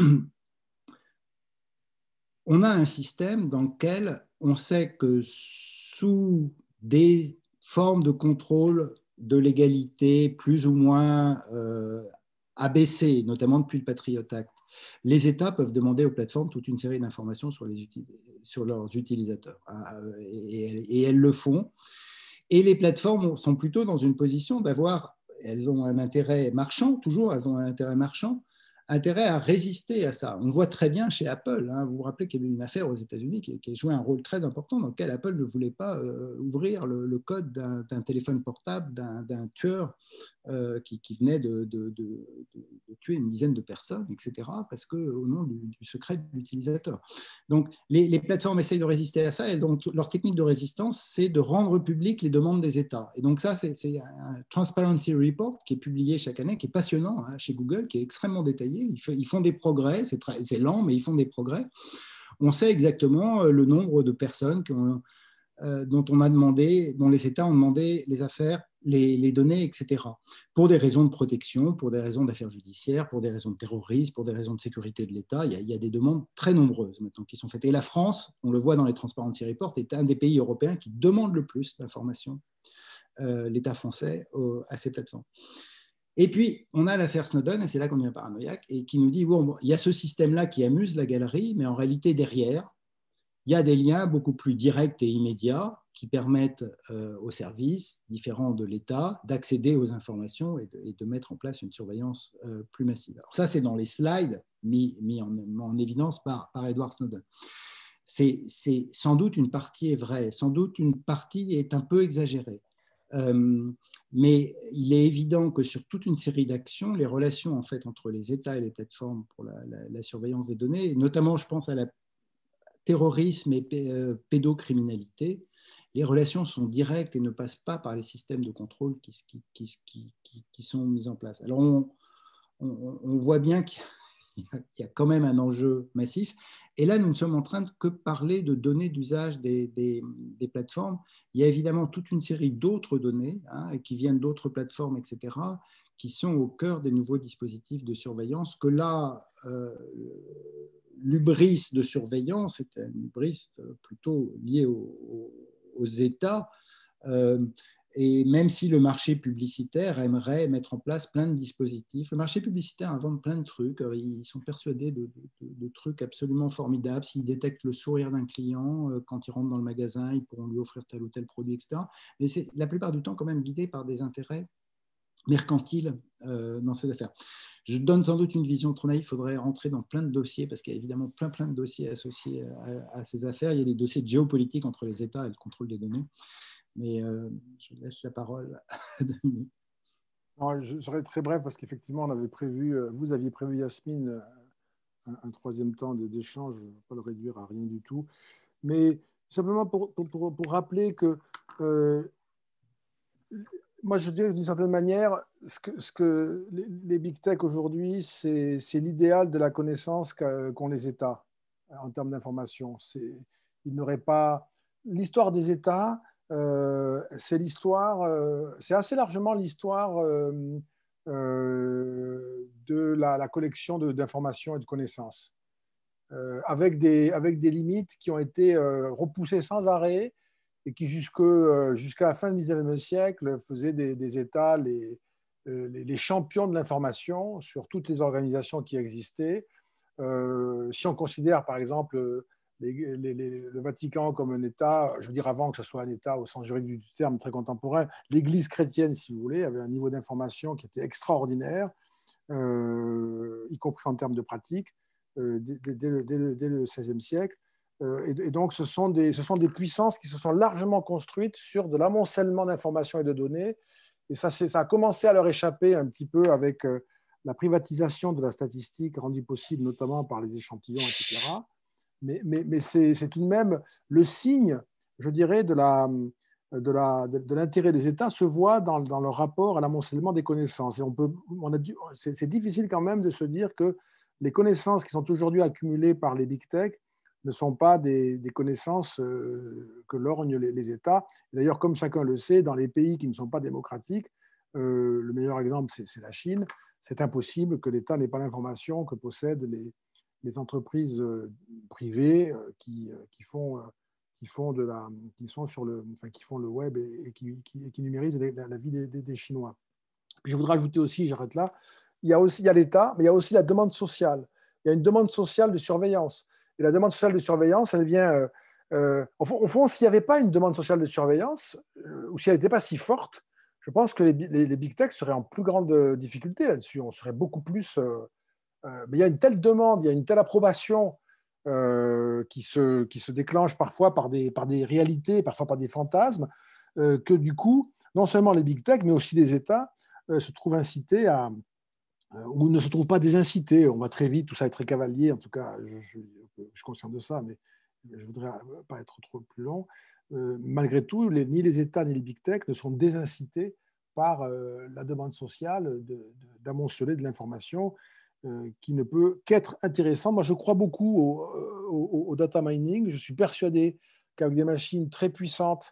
on a un système dans lequel on sait que sous des formes de contrôle de l'égalité plus ou moins euh, abaissées, notamment depuis le Patriot Act, les États peuvent demander aux plateformes toute une série d'informations sur, sur leurs utilisateurs. Et, et elles le font. Et les plateformes sont plutôt dans une position d'avoir, elles ont un intérêt marchand, toujours, elles ont un intérêt marchand, intérêt à résister à ça. On voit très bien chez Apple, hein, vous vous rappelez qu'il y avait une affaire aux États-Unis qui, qui a joué un rôle très important dans lequel Apple ne voulait pas euh, ouvrir le, le code d'un téléphone portable d'un tueur euh, qui, qui venait de, de, de, de, de tuer une dizaine de personnes, et cetera, parce qu'au nom du, du secret de l'utilisateur. Donc, les, les plateformes essayent de résister à ça, et donc leur technique de résistance, c'est de rendre publiques les demandes des États. Et donc ça, c'est un Transparency Report qui est publié chaque année, qui est passionnant hein, chez Google, qui est extrêmement détaillé. Ils font des progrès, c'est lent, mais ils font des progrès. On sait exactement le nombre de personnes qui ont, euh, dont on a demandé, dont les États ont demandé les affaires, les, les données, et cetera. Pour des raisons de protection, pour des raisons d'affaires judiciaires, pour des raisons de terrorisme, pour des raisons de sécurité de l'État. Il, il y a des demandes très nombreuses maintenant qui sont faites. Et la France, on le voit dans les Transparency Reports, est un des pays européens qui demande le plus d'informations, euh, l'État français, euh, à ces plateformes. Et puis, on a l'affaire Snowden, et c'est là qu'on devient paranoïaque, et qui nous dit, bon, bon, il y a ce système-là qui amuse la galerie, mais en réalité, derrière, il y a des liens beaucoup plus directs et immédiats qui permettent euh, aux services différents de l'État d'accéder aux informations et de, et de mettre en place une surveillance euh, plus massive. Alors ça, c'est dans les slides mis, mis en, en évidence par, par Edward Snowden. C'est sans doute une partie est vraie, sans doute une partie est un peu exagérée. Euh, mais il est évident que sur toute une série d'actions, les relations en fait, entre les États et les plateformes pour la, la, la surveillance des données, notamment je pense à la terrorisme et pédocriminalité, les relations sont directes et ne passent pas par les systèmes de contrôle qui, qui, qui, qui, qui, qui sont mis en place. Alors on, on, on voit bien qu'il y a quand même un enjeu massif. Et là, nous ne sommes en train de que parler de données d'usage des, des, des plateformes. Il y a évidemment toute une série d'autres données hein, qui viennent d'autres plateformes, et cetera, qui sont au cœur des nouveaux dispositifs de surveillance que là, euh, l'hubris de surveillance est un hubris plutôt lié aux, aux États. Euh, Et même si le marché publicitaire aimerait mettre en place plein de dispositifs, le marché publicitaire invente plein de trucs. Ils sont persuadés de, de, de trucs absolument formidables. S'ils détectent le sourire d'un client, quand il rentre dans le magasin, ils pourront lui offrir tel ou tel produit, et cetera. Mais c'est la plupart du temps quand même guidé par des intérêts mercantiles euh, dans ces affaires. Je donne sans doute une vision trop naïve. Il faudrait rentrer dans plein de dossiers parce qu'il y a évidemment plein, plein de dossiers associés à, à ces affaires. Il y a les dossiers géopolitiques entre les États et le contrôle des données. Mais euh, je laisse la parole à Dominique. Non, je serai très bref parce qu'effectivement, on avait prévu, vous aviez prévu, Yasmine, un, un troisième temps d'échange. Je ne vais pas le réduire à rien du tout. Mais simplement pour, pour, pour, pour rappeler que, euh, moi, je dirais d'une certaine manière, ce que, ce que les, les big tech aujourd'hui, c'est l'idéal de la connaissance qu'ont les États en termes d'information. Ils n'auraient pas. L'histoire des États. Euh, c'est l'histoire, euh, c'est assez largement l'histoire euh, euh, de la, la collection d'informations et de connaissances, euh, avec, des, avec des limites qui ont été euh, repoussées sans arrêt et qui jusqu'à euh, jusqu'à la fin du dix-neuvième siècle faisaient des, des États les, les, les champions de l'information sur toutes les organisations qui existaient. Euh, si on considère par exemple Les, les, les, le Vatican comme un État, je veux dire avant que ce soit un État au sens juridique du terme très contemporain, l'Église chrétienne, si vous voulez, avait un niveau d'information qui était extraordinaire, euh, y compris en termes de pratique, euh, dès, dès, dès, le, dès le seizième siècle. Euh, et, et donc, ce sont, des, ce sont des puissances qui se sont largement construites sur de l'amoncellement d'informations et de données. Et ça, ça a commencé à leur échapper un petit peu avec euh, la privatisation de la statistique rendue possible notamment par les échantillons, et cetera. Mais, mais, mais c'est tout de même le signe, je dirais, de l'intérêt de la, de, de des États se voit dans, dans leur rapport à l'amoncellement des connaissances. Et on peut, on a c'est difficile quand même de se dire que les connaissances qui sont aujourd'hui accumulées par les big tech ne sont pas des, des connaissances euh, que lorgnent les, les États. D'ailleurs, comme chacun le sait, dans les pays qui ne sont pas démocratiques, euh, le meilleur exemple, c'est la Chine. C'est impossible que l'État n'ait pas l'information que possèdent les les entreprises privées qui, qui, font, qui, font de la, qui, sont sur le, enfin, qui font le web et, et, qui, qui, et qui numérisent la, la vie des, des, des Chinois. Puis je voudrais ajouter aussi, j'arrête là, il y a aussi l'État, mais il y a aussi la demande sociale. Il y a une demande sociale de surveillance. Et la demande sociale de surveillance, elle vient… Euh, euh, au fond, au fond s'il n'y avait pas une demande sociale de surveillance, euh, ou si elle n'était pas si forte, je pense que les, les, les big tech seraient en plus grande difficulté là-dessus. On serait beaucoup plus… Euh, Euh, mais il y a une telle demande, il y a une telle approbation euh, qui, se, qui se déclenche parfois par des, par des réalités, parfois par des fantasmes, euh, que du coup, non seulement les big tech, mais aussi les États euh, se trouvent incités à, euh, ou ne se trouvent pas désincités. On va très vite, tout ça est très cavalier, en tout cas, je, je, je suis conscient de ça, mais je ne voudrais pas être trop plus long. Euh, malgré tout, les, ni les États ni les big tech ne sont désincités par euh, la demande sociale d'amonceler de, de, de l'information Euh, qui ne peut qu'être intéressant. Moi, je crois beaucoup au, au, au data mining. Je suis persuadé qu'avec des machines très puissantes,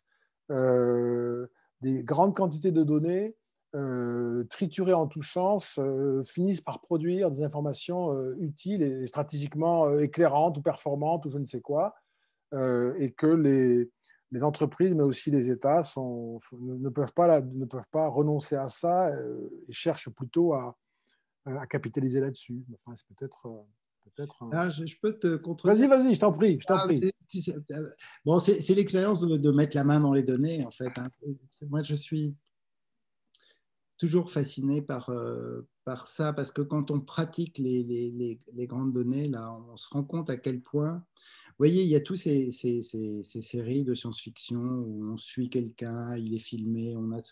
euh, des grandes quantités de données, euh, triturées en tous sens, euh, finissent par produire des informations euh, utiles et stratégiquement euh, éclairantes ou performantes ou je ne sais quoi, euh, et que les, les entreprises, mais aussi les États, sont, ne, peuvent pas, ne peuvent pas renoncer à ça euh, et cherchent plutôt à à capitaliser là-dessus. Enfin, c'est peut-être peut-être un... Alors, je, je peux te contredire. Vas-y, vas-y, je t'en prie, je t'en prie. Ah, bon, c'est l'expérience de, de mettre la main dans les données, en fait. Hein. Moi, je suis toujours fasciné par, euh, par ça, parce que quand on pratique les, les, les, les grandes données, là, on se rend compte à quel point… voyez, il y a tous ces, ces, ces, ces séries de science-fiction où on suit quelqu'un, il est filmé, on a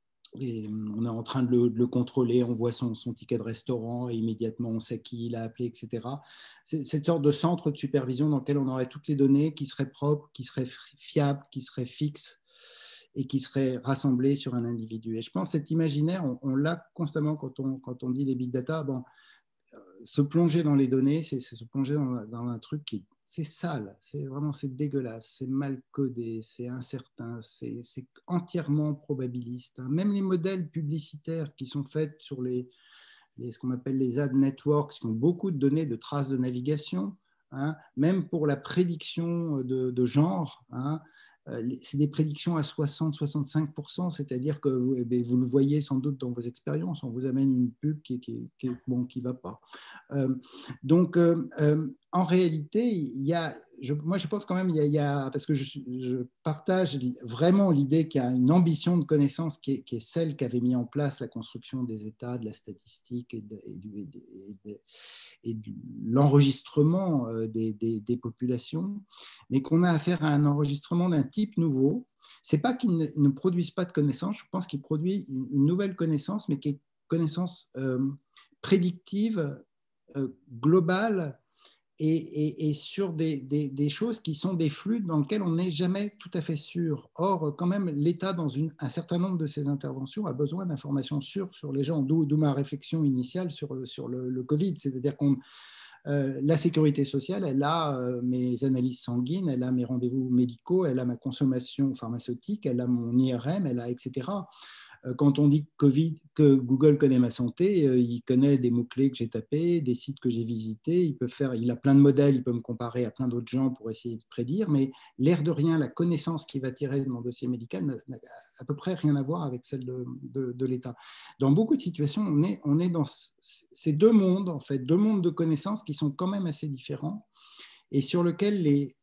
et on est en train de le, de le contrôler, on voit son, son ticket de restaurant et immédiatement on sait qui il a appelé, et cetera. C'est cette sorte de centre de supervision dans lequel on aurait toutes les données qui seraient propres, qui seraient fiables, qui seraient fixes et qui seraient rassemblées sur un individu. Et je pense que cet imaginaire, on, on l'a constamment quand on, quand on dit les big data. Bon, euh, se plonger dans les données, c'est se plonger dans, dans un truc qui c'est sale, c'est vraiment c'est dégueulasse, c'est mal codé, c'est incertain, c'est entièrement probabiliste. Hein. Même les modèles publicitaires qui sont faits sur les, les, ce qu'on appelle les ad networks, qui ont beaucoup de données de traces de navigation, hein, même pour la prédiction de, de genre, hein, c'est des prédictions à soixante à soixante-cinq pour cent, c'est-à-dire que vous, eh bien, vous le voyez sans doute dans vos expériences, on vous amène une pub qui qui, qui, bon, qui va pas. Euh, donc, euh, euh, en réalité, il y a, je, moi je pense quand même, il y a, il y a parce que je, je partage vraiment l'idée qu'il y a une ambition de connaissance qui est, qui est celle qu'avait mis en place la construction des États, de la statistique et de, et du, et de, et de, et de l'enregistrement des, des, des populations, mais qu'on a affaire à un enregistrement d'un type nouveau. Ce n'est pas qu'ils ne, ne produisent pas de connaissances, je pense qu'ils produisent une, une nouvelle connaissance, mais qui est connaissance euh, prédictive, euh, globale, et, et, et sur des, des, des choses qui sont des flux dans lesquels on n'est jamais tout à fait sûr. Or, quand même, l'État, dans une, un certain nombre de ses interventions, a besoin d'informations sûres sur les gens, d'où ma réflexion initiale sur, sur le, le Covid. C'est-à-dire qu'on Euh, la sécurité sociale, elle a euh, mes analyses sanguines, elle a mes rendez-vous médicaux, elle a ma consommation pharmaceutique, elle a mon I R M, elle a et cetera. Euh, quand on dit COVID, que Google connaît ma santé, euh, il connaît des mots-clés que j'ai tapés, des sites que j'ai visités, il peut faire, il a plein de modèles, il peut me comparer à plein d'autres gens pour essayer de prédire, mais l'air de rien, la connaissance qu'il va tirer de mon dossier médical n'a à peu près rien à voir avec celle de, de, de l'État. Dans beaucoup de situations, on est, on est dans ces deux mondes, en fait, deux mondes de connaissances qui sont quand même assez différents et sur lesquels les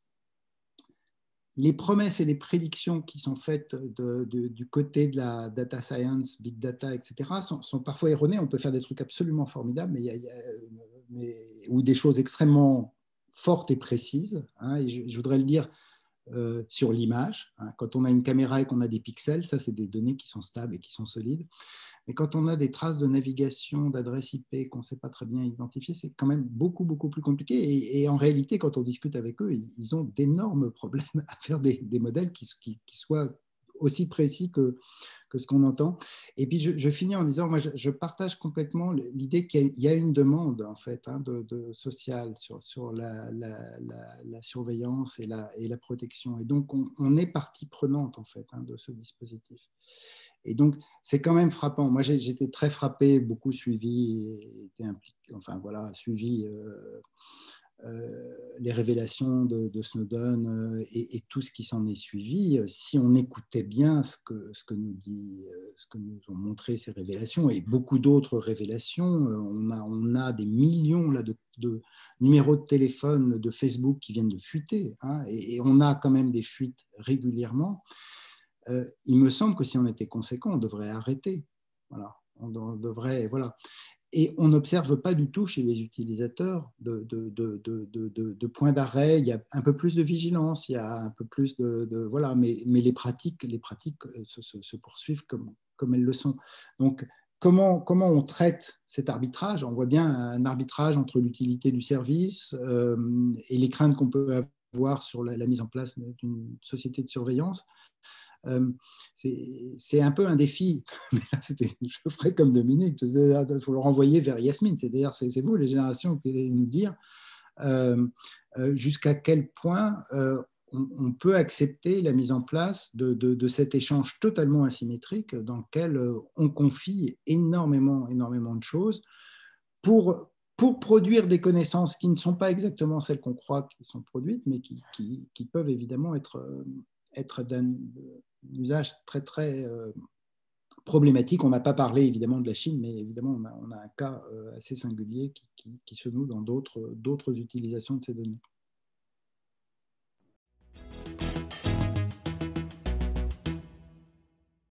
les promesses et les prédictions qui sont faites de, de, du côté de la data science, big data, et cetera, sont, sont parfois erronées. On peut faire des trucs absolument formidables, mais il y a, il y a, mais, ou des choses extrêmement fortes et précises. Hein, et je, je voudrais le dire euh, sur l'image. Hein, quand on a une caméra et qu'on a des pixels, ça, c'est des données qui sont stables et qui sont solides. Mais quand on a des traces de navigation, d'adresse I P qu'on ne sait pas très bien identifier, c'est quand même beaucoup, beaucoup plus compliqué. Et, et en réalité, quand on discute avec eux, ils, ils ont d'énormes problèmes à faire des, des modèles qui, qui, qui soient aussi précis que, que ce qu'on entend. Et puis, je, je finis en disant, moi, je, je partage complètement l'idée qu'il y, y a une demande, en fait, hein, de, de sociale sur, sur la, la, la, la surveillance et la, et la protection. Et donc, on, on est partie prenante, en fait, hein, de ce dispositif. Et donc, c'est quand même frappant. Moi, j'étais très frappé, beaucoup suivi, été impliqué, enfin voilà, suivi euh, euh, les révélations de, de Snowden euh, et, et tout ce qui s'en est suivi. Si on écoutait bien ce que, ce que nous dit, ce que nous ont montré ces révélations et beaucoup d'autres révélations, on a, on a des millions là, de, de numéros de téléphone de Facebook qui viennent de fuiter, hein, et, et on a quand même des fuites régulièrement. Euh, il me semble que si on était conséquent, on devrait arrêter. Voilà. On devrait, voilà. Et on n'observe pas du tout chez les utilisateurs de, de, de, de, de, de points d'arrêt. Il y a un peu plus de vigilance, il y a un peu plus de, de voilà, mais, mais les pratiques, les pratiques se, se, se poursuivent comme, comme elles le sont. Donc, comment, comment on traite cet arbitrage? On voit bien un arbitrage entre l'utilité du service euh, et les craintes qu'on peut avoir sur la, la mise en place d'une société de surveillance. Euh, c'est un peu un défi, mais là, je ferai comme Dominique, il faut le renvoyer vers Yasmine, c'est-à-dire c'est vous les générations qui allez nous dire euh, euh, jusqu'à quel point euh, on, on peut accepter la mise en place de, de, de cet échange totalement asymétrique dans lequel on confie énormément, énormément de choses pour, pour produire des connaissances qui ne sont pas exactement celles qu'on croit qui sont produites, mais qui, qui, qui peuvent évidemment être, être d'un usage très, très euh, problématique. On n'a pas parlé évidemment de la Chine, mais évidemment, on a, on a un cas euh, assez singulier qui, qui, qui se noue dans d'autres utilisations de ces données.